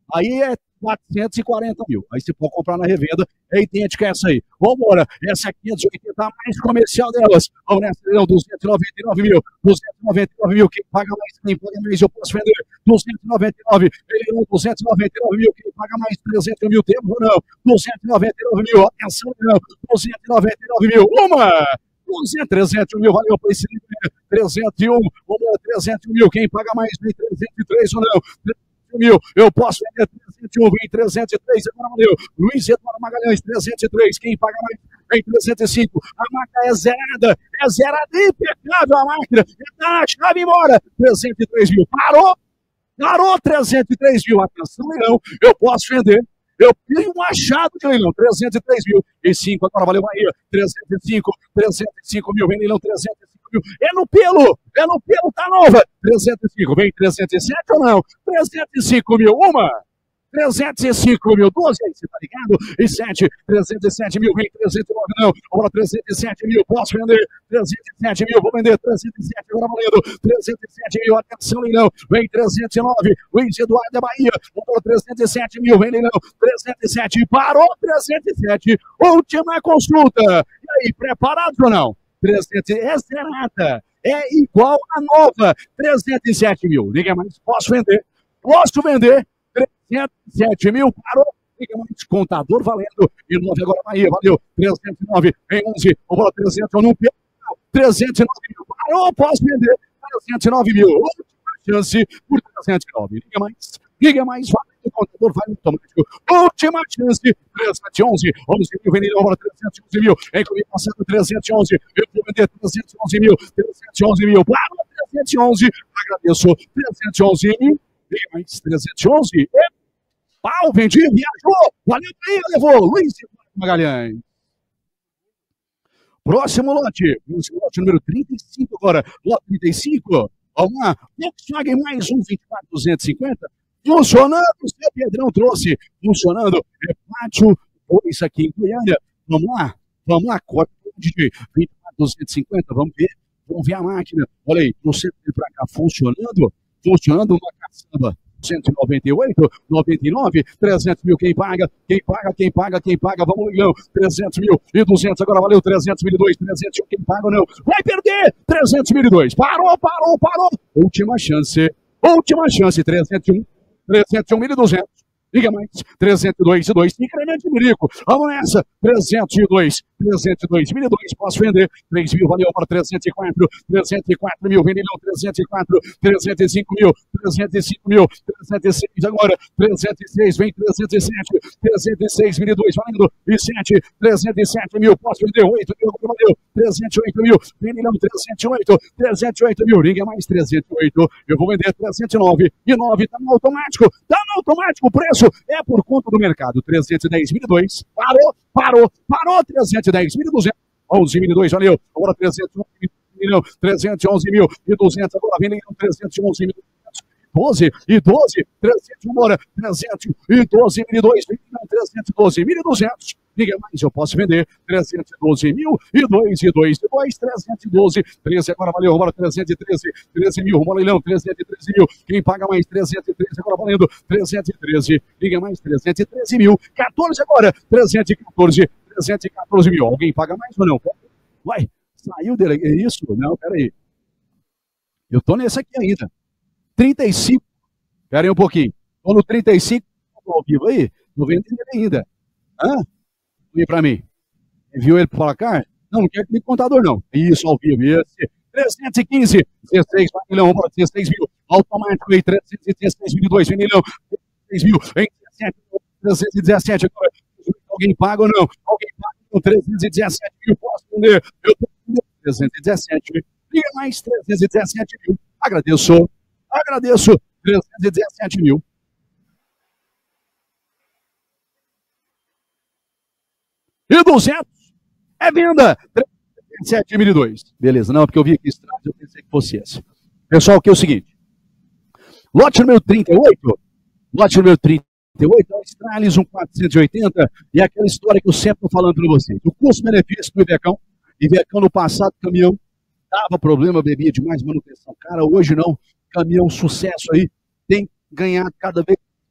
Aí é 440 mil. Aí você pode comprar na revenda, é idêntica a essa aí. Vambora, essa é 580, a mais comercial delas. Vamos nessa, não, 299 mil. 299 mil, quem paga mais, eu posso vender. 299, 299 mil, quem paga mais, 300 mil, temos ou não? 299 mil, atenção, não. 299 mil, uma! 300 mil, valeu para esse 301, vamos lá, 300 mil, quem paga mais, vem 303 ou não? 300 mil, eu posso vender 301, vem 303, agora valeu. Luiz Eduardo Magalhães, 303, quem paga mais, vem 305, a máquina é zerada, impecável a máquina, está na chave embora, 303 mil, parou 303 mil, atenção, leilão, eu posso vender. Eu tenho um achado de leilão, 303 mil. E 5, agora valeu Bahia. 305 mil, vem leilão, 305 mil. É no pelo, tá nova. 305, vem 307 ou não? 305 mil, uma. 305 mil, 12, aí você tá ligado? E 7, 307 mil, vem 309, não. Agora 307 mil, posso vender. 307 mil, vou vender. 307, agora valendo. 307 mil, atenção, leilão. Vem 309, Luiz Eduardo da Bahia. Agora 307 mil, vem leilão. 307, parou 307. Última consulta. E aí, preparados ou não? 300, é zerada. É igual a nova. 307 mil, ninguém mais. Posso vender. 307 mil, parou, fica mais contador valendo, e 9 agora Bahia, valeu, 309, em 11, vamos lá, 300, não perco, 309 mil, parou, posso vender, 309 mil, última chance por 309, liga mais, vale, o contador vai automático, última chance, 311, 11 mil, vem agora 311 mil, em comigo passado 311, eu vou vender 311 mil, 311 mil, parou, 311, agradeço, 311 mil, liga mais, 311, pau, vendi, viajou, valeu, levou, Luiz Magalhães. Próximo lote número 35 agora, lote 35, vamos lá, Volkswagen mais um 24.250, funcionando, o seu Pedrão trouxe, funcionando, é pátio, isso aqui em Goiânia, vamos lá, corta de 24.250, vamos ver a máquina, olha aí, trouxe para cá, funcionando uma caçamba. 198, 99, 300 mil, quem paga, vamos leilão, 300 mil e 200, agora valeu, 300 mil e 2, 300 quem paga ou não, vai perder, 300 mil e 2, parou, última chance, 301 mil e 200, liga mais, 302 e 2, incremento de mirico, vamos nessa, 302 mil e 2, posso vender, 3 mil, valeu para 304 mil, vem leilão, 304, 305 mil, 306 agora, 306, vem 306 mil e 2, valendo, e 7, 307 mil, posso vender, 8 mil, valeu, 308 mil, vem leilão, 308 mil, liga mais, 308, eu vou vender 309, e 9, tá no automático, o preço é por conta do mercado, 310 mil e 2, parou, 310 mil e 200, 11 mil e 2, valeu, agora 311 mil e 200, agora vem 311 mil e 12 e 12, 300, vambora, 312 mil e 2, 312 mil e 200, liga mais, eu posso vender, 312 mil e 2, 312, 13, agora valeu, vambora, 13 mil, vamos leilão, 313 mil, quem paga mais, 313, agora valendo, 313, liga mais, 313 mil, 14 agora, 314 mil, alguém paga mais ou não? Vai, saiu dele, é isso? Não, peraí, eu tô nessa aqui ainda. 35, pera aí um pouquinho, tô no 35, ao vivo aí, não vendo ele ainda, vem pra mim, enviou ele pro placar? Não quer que ligue contador não, isso, ao vivo, esse, 315, 16, milhão, 16 mil, automático aí, 316 mil, 2 milhão, 16 mil, em 317, agora, alguém paga ou não? Alguém paga com 317 mil, posso vender, eu posso vender 317 mil, liga mais 317 mil, agradeço, 317 mil. E 200 é venda, 317 mil e 2. Beleza, não, porque eu vi aqui estrada, eu pensei que fosse esse. Pessoal, aqui é o seguinte, lote número 38, é o Stralis 1480, e aquela história que eu sempre estou falando para vocês. O custo-benefício do Ivecão no passado, caminhão, dava problema, bebia demais manutenção. Cara, hoje não. Caminhão sucesso aí, tem ganhado cada vez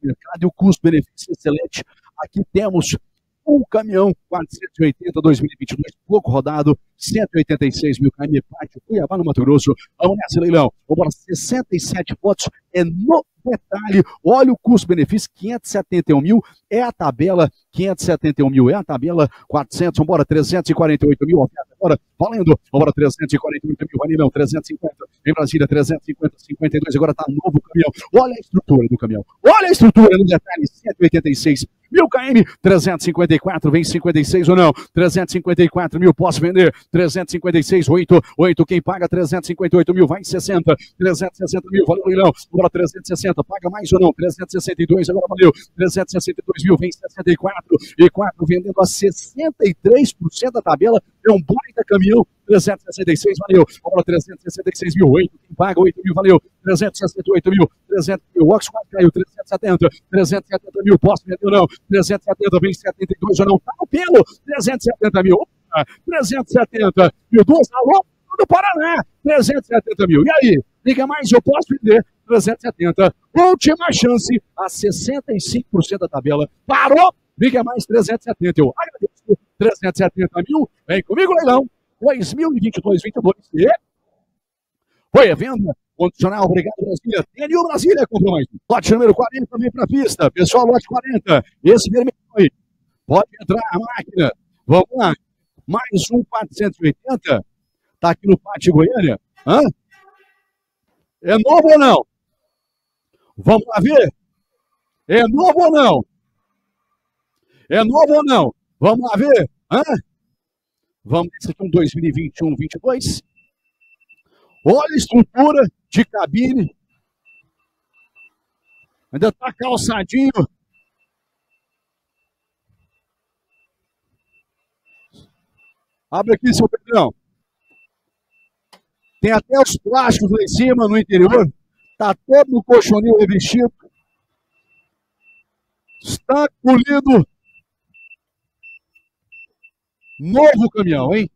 mercado e o custo-benefício excelente. Aqui temos um caminhão 480 2022, pouco rodado, 186 mil km, Pátio Cuiabá, no Mato Grosso. Vamos nessa, leilão. Vamos lá, 67 votos, é no detalhe. Olha o custo-benefício, 571 mil, é a tabela, 571 mil, é a tabela, 400, vamos embora, 348 mil, oferta agora, valendo, vamos embora, 348 mil, vale não, 350, em Brasília, 350, 52, agora tá novo caminhão. Olha a estrutura do caminhão, olha a estrutura no detalhe, 186 mil km, 354, vem 56 ou não, 354 mil, posso vender, 356, 8, quem paga 358 mil, vai em 60, 360 mil, valeu leilão, agora 360, paga mais ou não, 362, agora valeu, 362 mil, vem 64, e 4 vendendo a 63% da tabela, é um baita caminhão, 366, valeu, agora 366 mil, 8, quem paga 8 mil, valeu, 368 mil, 300 mil, o Ox quase caiu, 370 mil, posso vender ou não, 370, vem 72 ou não, tá no pelo, 370 mil, 370 mil, duas, alô, do Paraná, 370 mil, e aí, liga mais, eu posso vender, 370, última chance, a 65% da tabela, parou, liga mais, 370, eu agradeço, 370 mil, vem comigo, leilão, 2022-22, e foi a venda, condicional, obrigado Brasília, TNU Brasília, comprou mais, lote número 40, vem pra pista, pessoal, lote 40, esse vermelho aí, pode entrar a máquina, vamos lá, mais um 480, tá aqui no Pátio Goiânia, hã? É novo ou não? Vamos lá ver, é novo ou não? É novo ou não? Vamos lá ver, hã? Vamos, esse aqui é um 2021-22, olha a estrutura de cabine. Ainda tá calçadinho. Abre aqui, seu Pedrão. Tem até os plásticos lá em cima, no interior. Tá todo no colchoninho revestido. Está polido. Novo caminhão, hein?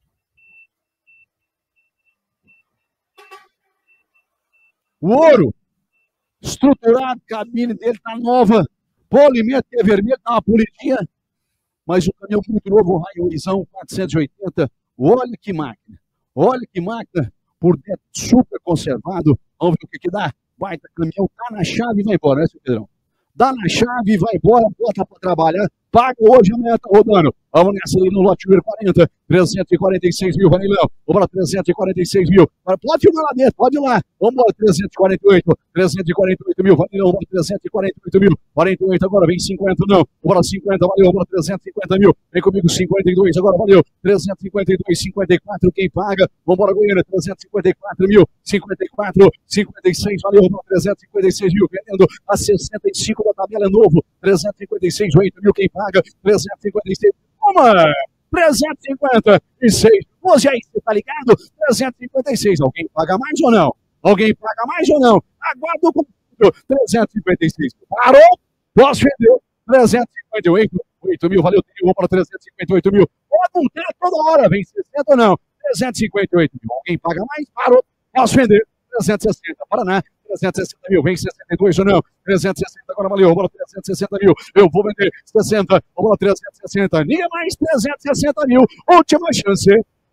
O ouro, estruturado, cabine dele tá nova, polimento é vermelho, tá uma polidinha, mas o caminhão muito novo, o Raiozão 480, olha que máquina, por dentro super conservado, vamos ver o que dá, baita caminhão, tá na chave e vai embora, né, seu Pedrão? Dá na chave, vai embora, bota para trabalhar, paga hoje, amanhã tá rodando. Vamos nessa ali no lote número 40, 346 mil, Vanilão. Vamos lá, 346 mil. Pode filmar lá dentro, pode ir lá. Vamos lá, 348 mil, Vanilão, vamos lá, 348 mil. 48 agora, vem 50, não. Vamos lá, 50, valeu, vamos lá, 350 mil. Vem comigo, 52, agora valeu. 352, 54, quem paga? Vamos embora, Goiânia, 354 mil. 54, 56, valeu, vamos lá, 356 mil. Vendendo a 65 da tabela, é novo. 356, 8 mil, quem paga? 356, uma, 356, você aí, você tá ligado? 356, alguém paga mais ou não? Alguém paga mais ou não? Aguarda o computador, 356, parou, posso vender, 358, 8 mil, valeu, vamos para 358 mil, pode montar toda hora, vem 60 ou não? 358 mil, alguém paga mais, parou, posso vender, 360, Paraná, 360 mil, vem 62 ou não? 360, agora valeu, vamos lá, 360 mil, eu vou vender 60, vamos lá, 360, ninguém mais, 360 mil, última chance,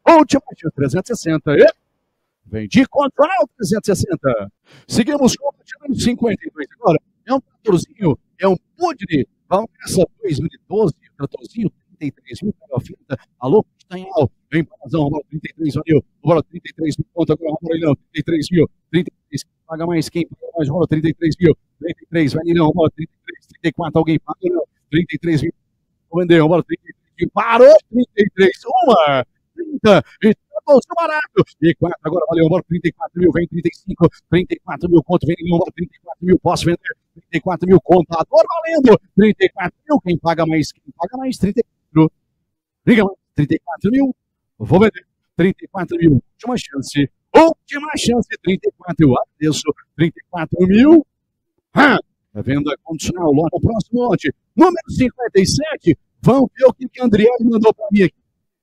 360, e vendi control 360, seguimos com o 52, agora, é um tratorzinho, é um Pudri, vamos nessa 2012, tratorzinho, 33 mil, oferta, alô, Castanhal, vem para razão, vamos lá, 33 mil, vamos lá, 33 mil, conta agora, vamos lá, 33 mil, 33, paga mais, quem paga mais, rola 33 mil, 33, vai não, rola 33, 34, alguém paga não, 33 mil, vou vender, rola 33 mil, parou, 33, uma, 30, e tá bolso barato, e 4, agora valeu, rola 34 mil, vem 35, 34 mil, conto, vem não, rola 34 mil, posso vender, 34 mil, contador valendo, 34 mil, quem paga mais, 34, liga mais, 34 mil, vou vender, 34 mil, última chance, 34, eu agradeço, 34 mil, a venda condicional, lote, no próximo lote, número 57, vamos ver o que a Andriele mandou para mim aqui.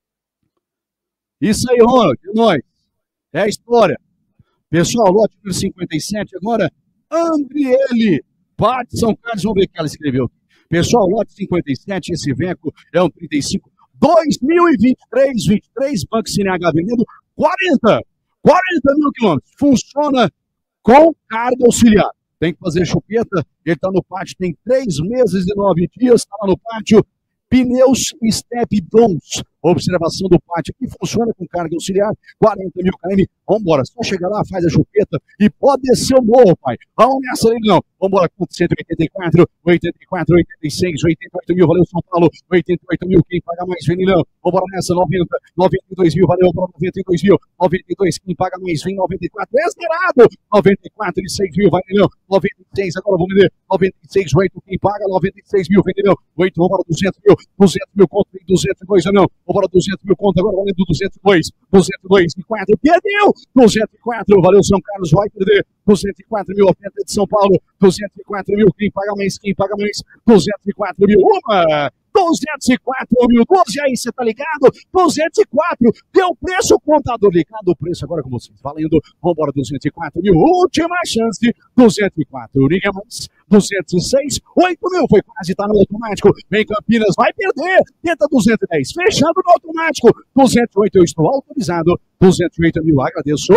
Isso aí, Ronald, é nóis, é a história. Pessoal, lote número 57, agora, Andriele, Pátio São Carlos, vamos ver o que ela escreveu. Pessoal, lote 57, esse Veco é um 35. 2023, 23, Banco CNH vendendo 40 mil quilômetros. Funciona com carga auxiliar. Tem que fazer chupeta, ele está no pátio, tem 3 meses e 9 dias, está lá no pátio. Pneus Step Bons. Observação do pátio que funciona com carga auxiliar, 40 mil km. Vambora, só chegar lá, faz a chupeta e pode descer o morro, pai. Vamos nessa aí, não. Vambora, com 184, 84, 86, 88 mil, valeu São Paulo. 88 mil, quem paga mais, vem não. Vambora nessa, 90, 92 mil, valeu, 92 mil. 92, quem paga mais, vem 94, exagerado. 94 e 6 mil, vai não. 96, agora vamos ver. 96, 8, quem paga, 96 mil, vem não. 8, vambora, 200 mil, conto, vem 202, não. Vambora, 200 mil, conto, agora valendo 202, 202 e 4, perdeu. 204, valeu São Carlos, vai perder. 204 mil, oferta de São Paulo. 204 mil, quem paga mais, 204 mil, 204 mil, 12 aí, você tá ligado? 204, deu preço, contador ligado, o preço agora com vocês, valendo, vambora, 204 mil, última chance, 204, ninguém mais, 206, 8 mil, foi quase, tá no automático, vem Campinas, vai perder, tenta 210, fechando no automático, 208, eu estou autorizado, 208 mil, agradeço.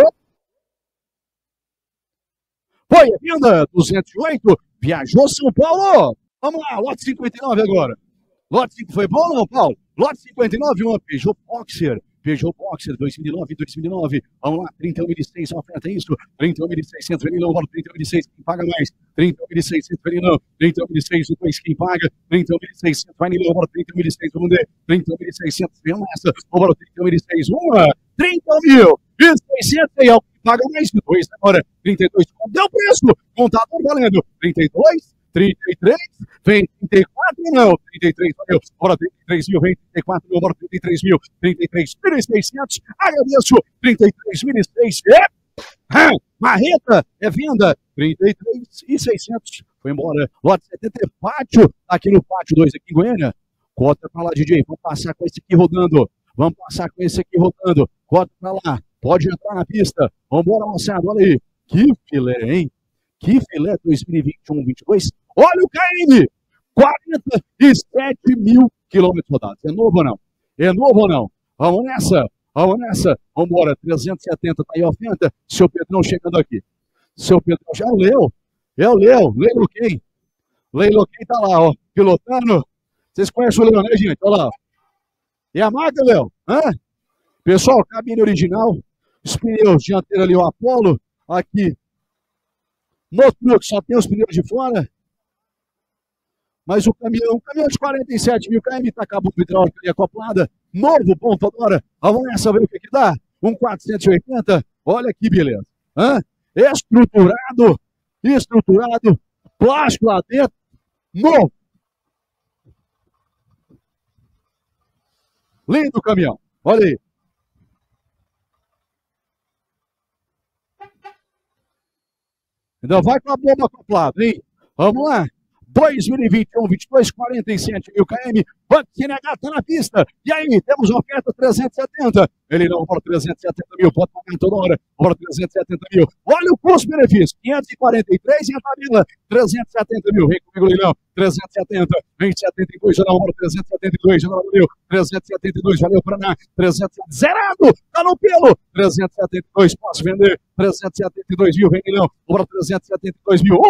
Foi a venda, 208, viajou São Paulo, vamos lá, lote 59 agora. Lote 5 foi bom, não, Paulo? Lote 59, uma Peugeot Boxer. 2009. Vamos lá, 31.600, oferta isso. 31.600, vem não, 31.600, quem paga mais? 31.600, vem não. 31.600, quem paga? 31.600, vai não, 31.600, vamos ver. 31.600, vem nessa. Vamos 31.600, 30.600, aí, ó, paga mais de 2 agora. 32, deu preço, contador valendo. 32, 33, vem 34, não, 33, valeu, bora 33 mil, vem 34 mil, bora 33 mil, 33.600, agradeço, 33.600, Marreta, é venda, 33.600, foi embora, lote 70, pátio, aqui no pátio 2 aqui em Goiânia, cota pra lá, DJ, vamos passar com esse aqui rodando, cota pra lá, pode entrar na pista, vambora, moçada, olha aí, que filé, hein? Que filé 2021-22. Olha o KM! 47 mil quilômetros rodados. É novo ou não? Vamos nessa. Vamos embora. 370 tá aí a oferta. Seu Pedrão chegando aqui. Seu Pedrão já é o Léo. Leilo quem? Tá lá, ó. Pilotando. Vocês conhecem o Léo, né, gente? Olha lá. E a marca, Léo? Pessoal, cabine original. Os pneus dianteiros ali, o Apollo. Aqui. No truque só tem os pneus de fora, mas o caminhão de 47 mil km está com a bomba hidráulica ali acoplada, novo ponto agora, vamos nessa ver o que dá, 480, olha que beleza, estruturado, plástico lá dentro, novo, lindo o caminhão, olha aí. Ainda vai com a bomba acoplada, hein? Vamos lá. 2021-22, 47 mil km. Banco CNH está na pista. E aí, temos oferta 370. Ele não, bora 370 mil. Pode pagar toda hora. Bora 370 mil. Olha o custo-benefício. 543 e a tabela. 370 mil. Vem comigo, Leilão. 370. Vem 72. Já não, bora 372. Já não, valeu. 372. Valeu, Paraná. 370. Zerado. Tá no pelo. 372. Posso vender. 372 mil. Vem, Leilão. Bora 372 mil.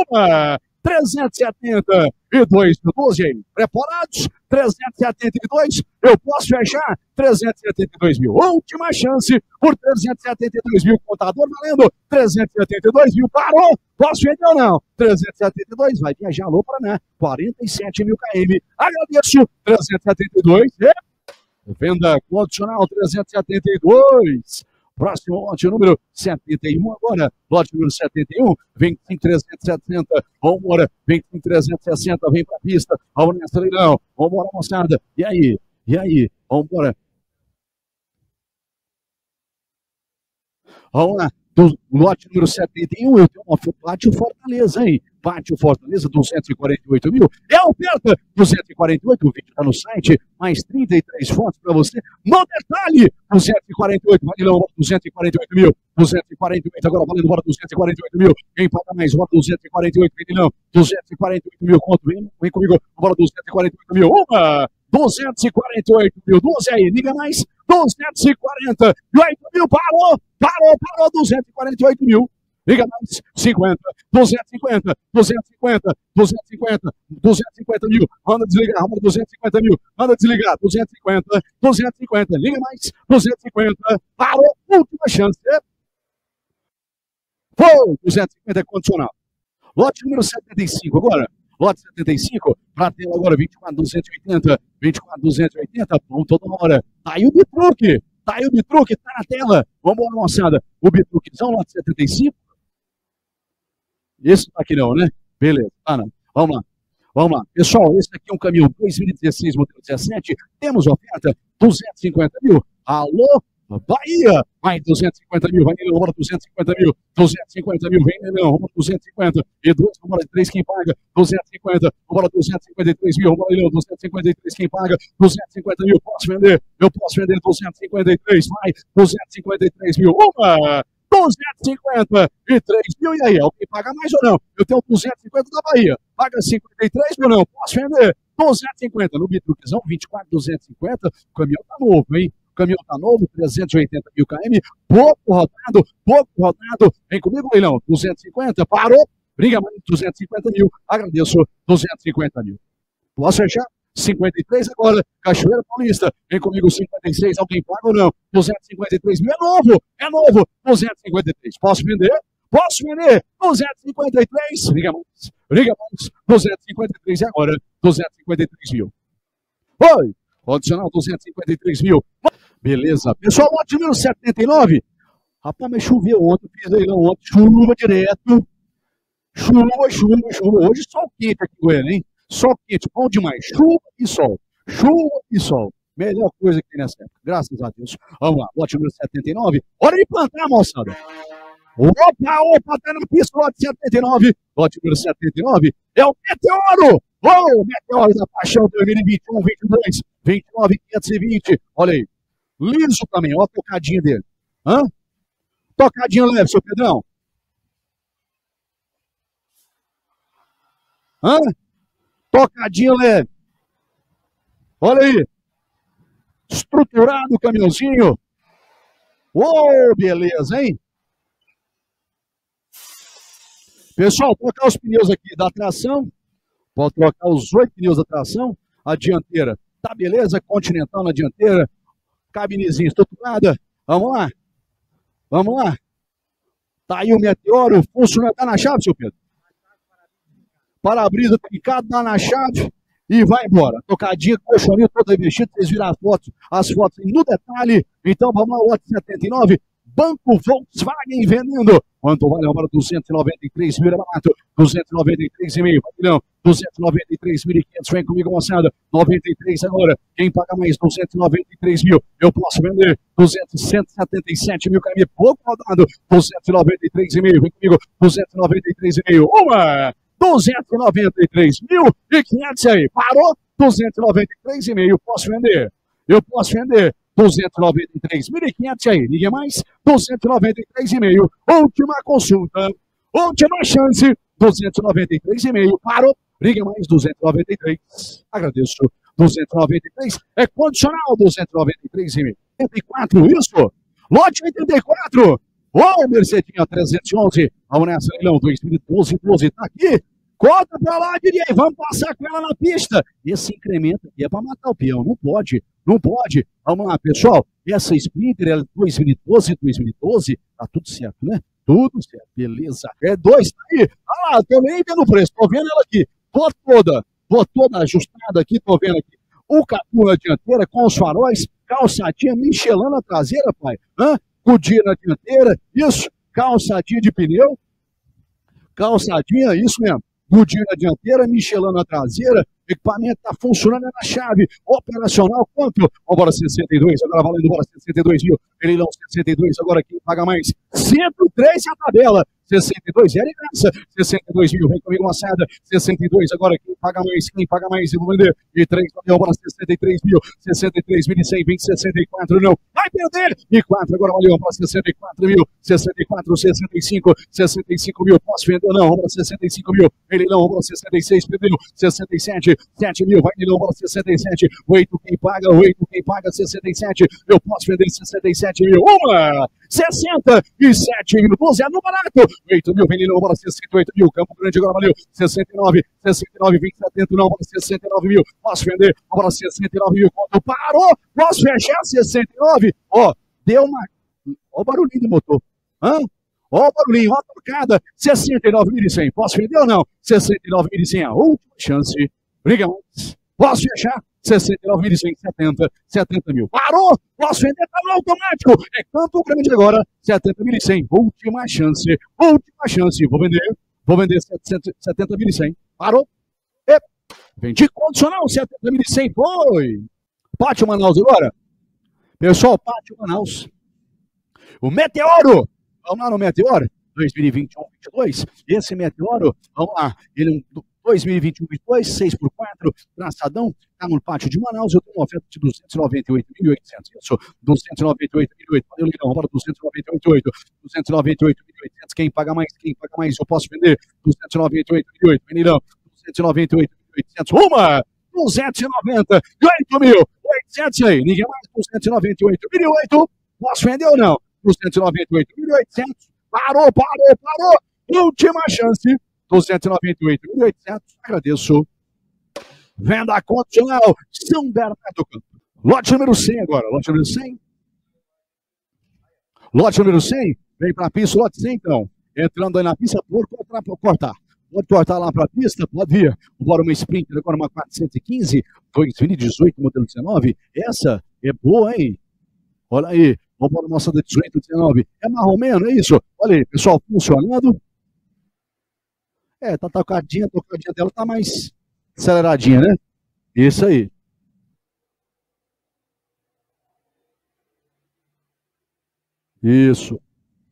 372, 12 aí, preparados, 372, eu posso fechar, 372 mil, última chance por 372 mil, contador valendo, 372 mil, parou, posso vender ou não? 372, vai viajar, alô, Paraná, 47 mil km, agradeço, 372, venda condicional, 372, próximo lote número 71 agora, lote número 71, vem em 360, vambora, vem em 360, vem pra pista, vamos nessa leilão, vambora moçada, e aí, vambora. Vamos lá, do lote número 71, eu tenho uma Pátio Fortaleza, hein? Pátio Fortaleza, 248 mil. É a oferta, 248, o vídeo está no site, mais 33 fotos para você. No detalhe, 248, Vanilão, 248 mil. 248, agora valendo, bora 248 mil. Quem paga mais, bora 248, Vanilão. 248 mil, quanto? Vem comigo, bora 248 mil. Uma! 248 mil, 12 aí, liga mais, 248 mil, parou, 248 mil, liga mais, 50, 250 mil, manda desligar, 250 mil, manda desligar, 250, liga mais, 250, parou, última chance, foi, 250 é condicional, lote número 75 agora. Lote 75, para a tela agora, 24.280, 24.280, pão toda hora. Tá aí o Bitruque, tá na tela. Vamos embora, moçada. O Bitruquezão, lote 75. Esse tá aqui não, né? Beleza, tá não. Vamos lá. Pessoal, esse aqui é um caminhão 2016, modelo 17. Temos oferta, 250 mil. Alô? Bahia, mais 250 mil, vai Nenão, bora 250 mil, 250 mil, vem Nenão, vamos 250, e 2, vamos 3, quem paga, 250, bora 253 mil, vamos Nenão, 253, quem paga, 250 mil, posso vender, eu posso vender 253, vai, 253 mil, uma, 253 mil, e aí, alguém paga mais ou não? Eu tenho 250 da Bahia, paga 53 ou não? Posso vender, 250, no Bitruquezão, 24, 250, o caminhão tá novo, hein? O caminhão tá novo, 380 mil km, pouco rodado, vem comigo, Leilão, 250, parou, briga mais, 250 mil, agradeço, 250 mil. Posso fechar? 53 agora, Cachoeira Paulista, vem comigo, 56, alguém paga ou não? 253 mil, é novo, 253, posso vender? 253, liga mais, 253 agora, 253 mil. Oi, condicional 253 mil. Beleza. Pessoal, lote número 79. Rapaz, mas choveu ontem, fiz aí não ontem. Chuva direto. Chuva. Hoje sol quente aqui em Goiânia, hein? Sol quente, bom demais. Chuva e sol. Melhor coisa que tem nessa época. Graças a Deus. Vamos lá, lote número 79. Hora de plantar, moçada. Opa, tá na pista, lote 79. Lote número 79 é o Meteoro. O Meteoro da Paixão 2021, 22, 29, 520. Olha aí. Liso também, olha a tocadinha dele. Tocadinha leve, seu Pedrão. Tocadinha leve. Olha aí. Estruturado o caminhãozinho. Beleza, hein? Pessoal, trocar os pneus aqui da tração. Pode trocar os 8 pneus da tração. A dianteira tá beleza, Continental na dianteira. Cabinezinha estruturada. Vamos lá. Tá aí o Meteoro. Funciona, tá na chave, seu Pedro? Para-brisa trincado, tá na chave. E vai embora. Tocadinha, colchoninho todo revestido. Vocês viram as fotos no detalhe. Então vamos lá, lote 79. Banco Volkswagen vendendo. Quanto vale agora? 293 mil, barato. 293,5. Não, 293.500. Vem comigo, moçada. 93 agora. Quem paga mais? 293 mil. Eu posso vender 177 mil km. Pouco rodado. 293,5. Vem comigo. 293,5. Uma. 293.500 aí. Parou? 293,5. Posso vender. Eu posso vender. 293.500 aí, ninguém mais, 293,5, última consulta, última chance, 293,5, parou, liga mais, 293, agradeço, 293, é condicional, 293,5, 84, isso, lote 84, Mercedinha 311, vamos nessa, Leilão, 2012, tá aqui, conta pra lá, diria, vamos passar com ela na pista, esse incremento aqui é pra matar o peão, não pode, vamos lá, pessoal, essa Sprinter, ela é 2012, tá tudo certo, né? Tudo certo, beleza, é 2, tá aí, olha lá, tô nem vendo o preço, tô vendo ela aqui, tô toda ajustada aqui, tô vendo aqui, o capô na dianteira, com os faróis, calçadinha Michelin na traseira, pai, Goodyear na dianteira, isso, calçadinha de pneu, calçadinha, isso mesmo, Goodyear na dianteira, Michelin na traseira, equipamento está funcionando na chave, operacional, quanto? Vambora 62, agora valendo, bora 62 mil, leilão 62, agora quem paga mais? 103 a tabela, 62, é de graça, 62 mil, vem comigo moçada, 62, agora quem paga mais, eu vou vender, e 3, bora 63 mil, 63 mil e 100, 20, 64, não, vai perder, e 4, agora valeu, bora 64 mil, 64, 65 mil, posso vender ou não, bora 65 mil, leilão, bora 66, perdeu, 67, 7 mil, vai leilão, bora 67, 8, quem paga, 67, eu posso vender 67 mil, 67 mil, 12 é no barato, 8 mil, vem leilão, bora 68 mil, Campo Grande agora valeu, 69, 20, 70, não, bora 69 mil, posso vender, bora 69 mil, quanto parou, posso fechar 69, ó, deu uma, ó o barulhinho do motor, ó o barulhinho, ó a tocada, 69.100, posso vender ou não? 69.100, a última chance, briga mais, posso fechar? 69.100, 70 mil. Parou! Posso vender? Tá no automático. É Campo Grande agora. 70.100. Última chance. Vou vender 70.100. Parou? Vendi condicional. 70.100. Foi. Pátio Manaus agora. Pessoal, Pátio Manaus. O Meteoro. Vamos lá no Meteoro. 2021-22. Esse Meteoro, vamos lá. Ele é um 2021-22, 6x4, traçadão, está no Pátio de Manaus, eu tenho uma oferta de 298.800, isso, 298.800, valeu, leilão, bora 298.800, quem paga mais, eu posso vender, 298.800, leilão, 298.800, 298.800 aí, ninguém mais, 298.800, posso vender ou não? 298.800, parou, última chance, 298.800, agradeço. Venda condicional, São Bernardo do Campo. Lote número 100 agora, lote número 100. Lote número 100, vem para a pista, lote 100 então. Entrando aí na pista, por cortar. Pode cortar lá para a pista, pode vir. Bora uma Sprinter, agora uma 415, 2018, modelo 19. Essa é boa, hein? Olha aí, vamos para a nossa da 18, 19. É marrom menos, é isso? Olha aí, pessoal, funcionando. Tá tocadinha dela tá mais aceleradinha, né? Isso aí. Isso.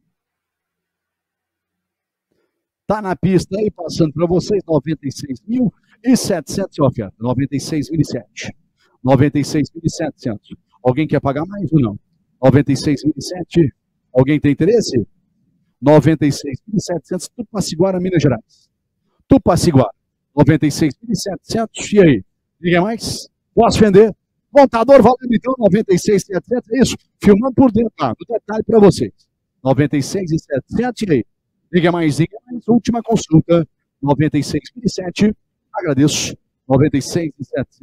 Tá na pista aí, passando para vocês, 96.700 oferta. 96.700. 96.700. Alguém quer pagar mais ou não? 96.700. Alguém tem interesse? 96.700, Tupaciguara, Minas Gerais. Tupaciguara, 96.700, e aí? Ninguém mais? Posso vender? Montador valendo então 96.700, é isso? Filmando por dentro, no detalhe para vocês. 96.700, e aí? Ninguém mais, última consulta, 96.700, agradeço, 96.700.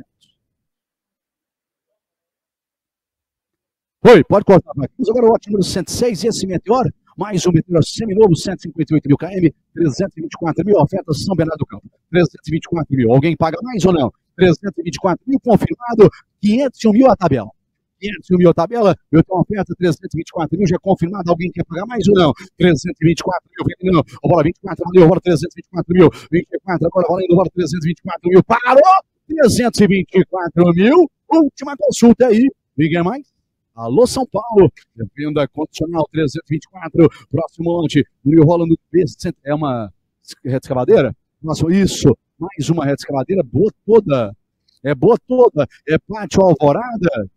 Oi, pode cortar para aqui. Agora o lote número 106, esse Meteoro. Mais um Meteoro seminovo, 158 mil km, 324 mil, oferta São Bernardo do Campo, 324 mil. Alguém paga mais ou não? 324 mil, confirmado, 501 mil a tabela. 501 mil a tabela, eu tenho uma oferta, 324 mil, já confirmado. Alguém quer pagar mais ou não? 324 mil, não. Bora 24, valeu, bora 324 mil, 24, agora valendo, bora 324 mil, parou, 324 mil, última consulta aí, ninguém mais? Alô, São Paulo, venda condicional 324, próximo lote, Rio Rolando, é uma reta escavadeira? Nossa, isso, mais uma reta escavadeira, boa toda, é Pátio Alvorada,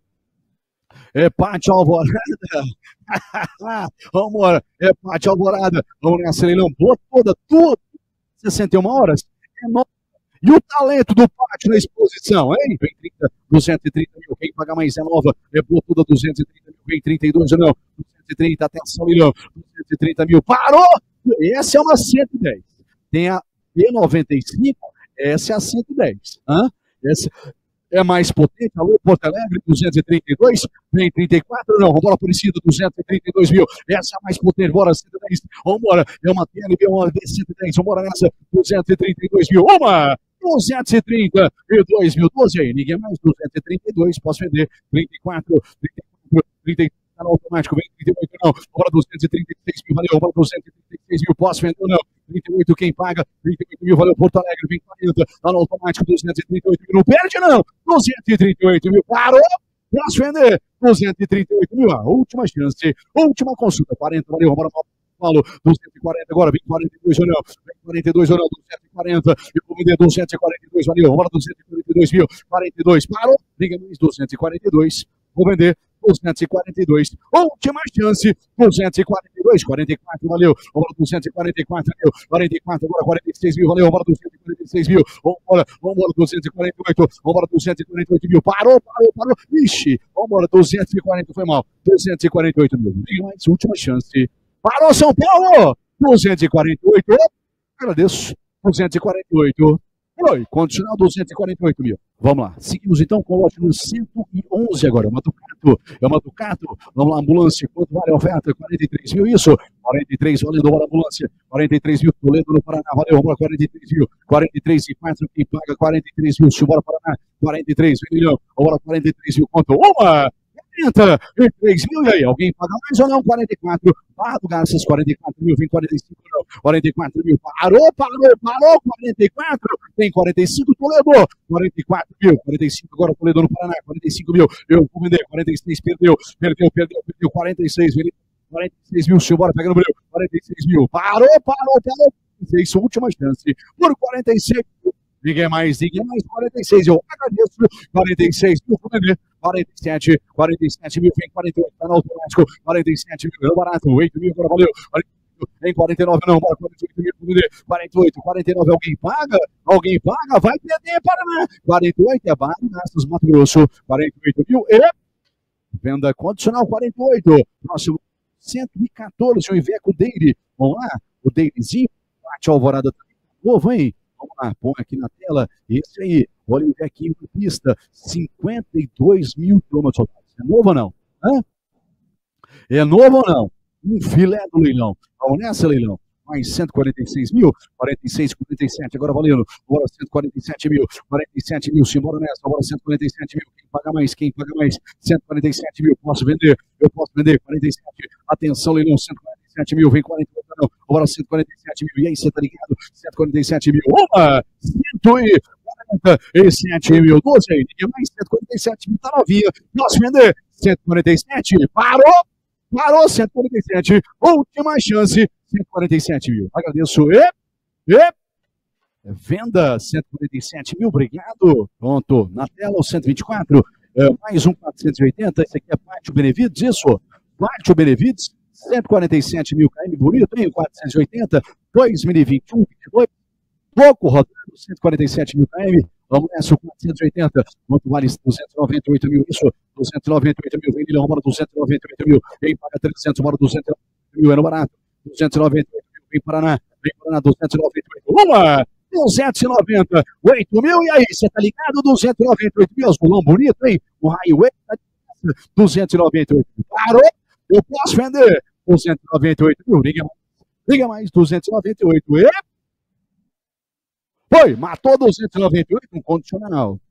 vamos embora, é Pátio Alvorada, vamos nessa leilão, boa toda, 61 horas, é nova. E o talento do Pátio na exposição, hein? Vem 30, 230 mil, quem paga mais é nova, é boa toda, 230 mil, vem 32 ou não, 230, atenção, milhão, 230 mil, parou! Essa é uma 110. Tem a P95, essa é a 110. Essa é mais potente, alô, Porto Alegre, 232, vem 34, não, vamos embora, Aparecida, 232 mil, essa é a mais potente, bora, 110, vamos embora, é uma TNB, uma B110, vamos embora nessa, 232 mil, 232 mil, 12 aí, ninguém mais, 232, posso vender, 34, 33, tá no automático, vem 38 não, bora 236 mil, valeu, bora 236 mil, posso vender ou não, 38, quem paga? 38 mil, valeu Porto Alegre, vem 40, tá no automático, 238 mil, não perde não, 238 mil, parou, posso vender, 238 mil, a última chance, última consulta, 40, valeu, bora Paulo, 240 agora, vem 42 ou não, vem 42 ou não, 240, eu vou vender 242, valeu, bora 242 mil, 42, parou, liga mais 242, vou vender 242, última chance, 242, 44, valeu, vambora 244, valeu, 44, agora 46 mil, valeu, vambora 246 mil, vambora 248, vambora 248 mil, parou, ixi, vambora 240, foi mal, 248 mil, liga mais, última chance, parou São Paulo, 248, agradeço, 248, foi, condicional 248 mil. Vamos lá, seguimos então com o lote no 111 agora, é uma Ducato, vamos lá, ambulância, quanto vale a oferta? 43 mil, isso, 43, valendo, bora ambulância, 43 mil, Toledo no Paraná, valeu, bora 43 mil, 43 e 4, quem paga 43 mil, simbora Paraná, 43, milhão, bora 43 mil, conto, uma! 43 mil, e aí, alguém paga mais ou não? 44, Barra do Garças, 44 mil, vem 45 não, 44 mil, parou, 44, tem 45, Toledo, 44 mil, 45 agora, Toledo no Paraná, 45 mil, eu vou vender, 46, perdeu, 46, 46 mil, simbora, pega no breu, 46 mil, parou, 46, última chance, por 46 mil, ninguém mais, 46, eu agradeço, 46 mil, vou vender, 47 mil, vem 48, tá no automático, 47 mil, é barato, 8 mil, agora valeu, em 49 não, bora 48 mil, 48, 49, alguém paga, vai perder, Paraná, 48 é Barra Gastos, Mato Grosso, 48 mil, e venda condicional, 48, próximo, 114, o Iveco Dairy, vamos lá, o Dairyzinho, bate a alvorada também, novo, hein? Vamos lá, põe aqui na tela, esse aí, olha o Ivequinho na pista, 52 mil quilômetros rodados. É novo ou não? Hã? É novo ou não? Um filé do leilão. Vamos nessa, leilão. Mais 146 mil, 46, 47, agora valendo. Bora 147 mil, simbora nessa, bora 147 mil. Quem paga mais? 147 mil, eu posso vender, 47. Atenção, leilão, 147 mil, vem 48, não. Bora 147 mil, e aí, você tá ligado? 147 mil, uma, 147 mil, 12 aí, ninguém mais, 147 mil, tá novinha. Posso vender, 147, parou 147, última chance, 147 mil. Agradeço. Venda 147 mil, obrigado. Pronto, na tela o 124, mais um 480. Esse aqui é Pátio Benevides, isso? Pátio Benevides, 147 mil km, bonito, hein? 480, 2021, 22, pouco rodado, 147 mil km. Vamos nessa, 480, quanto vale 298 mil, isso, 298 mil, vem Lilão, bora 298 mil, quem paga 300, bora 298 mil, é no barato, 298 mil, vem Paraná, 298 mil, uma, 298 mil, e aí, você tá ligado? 298 mil, azulão bonito, hein? O Highway, 298 mil, parou, eu posso vender, 298 mil, liga mais, 298, foi, matou 298, um condicional.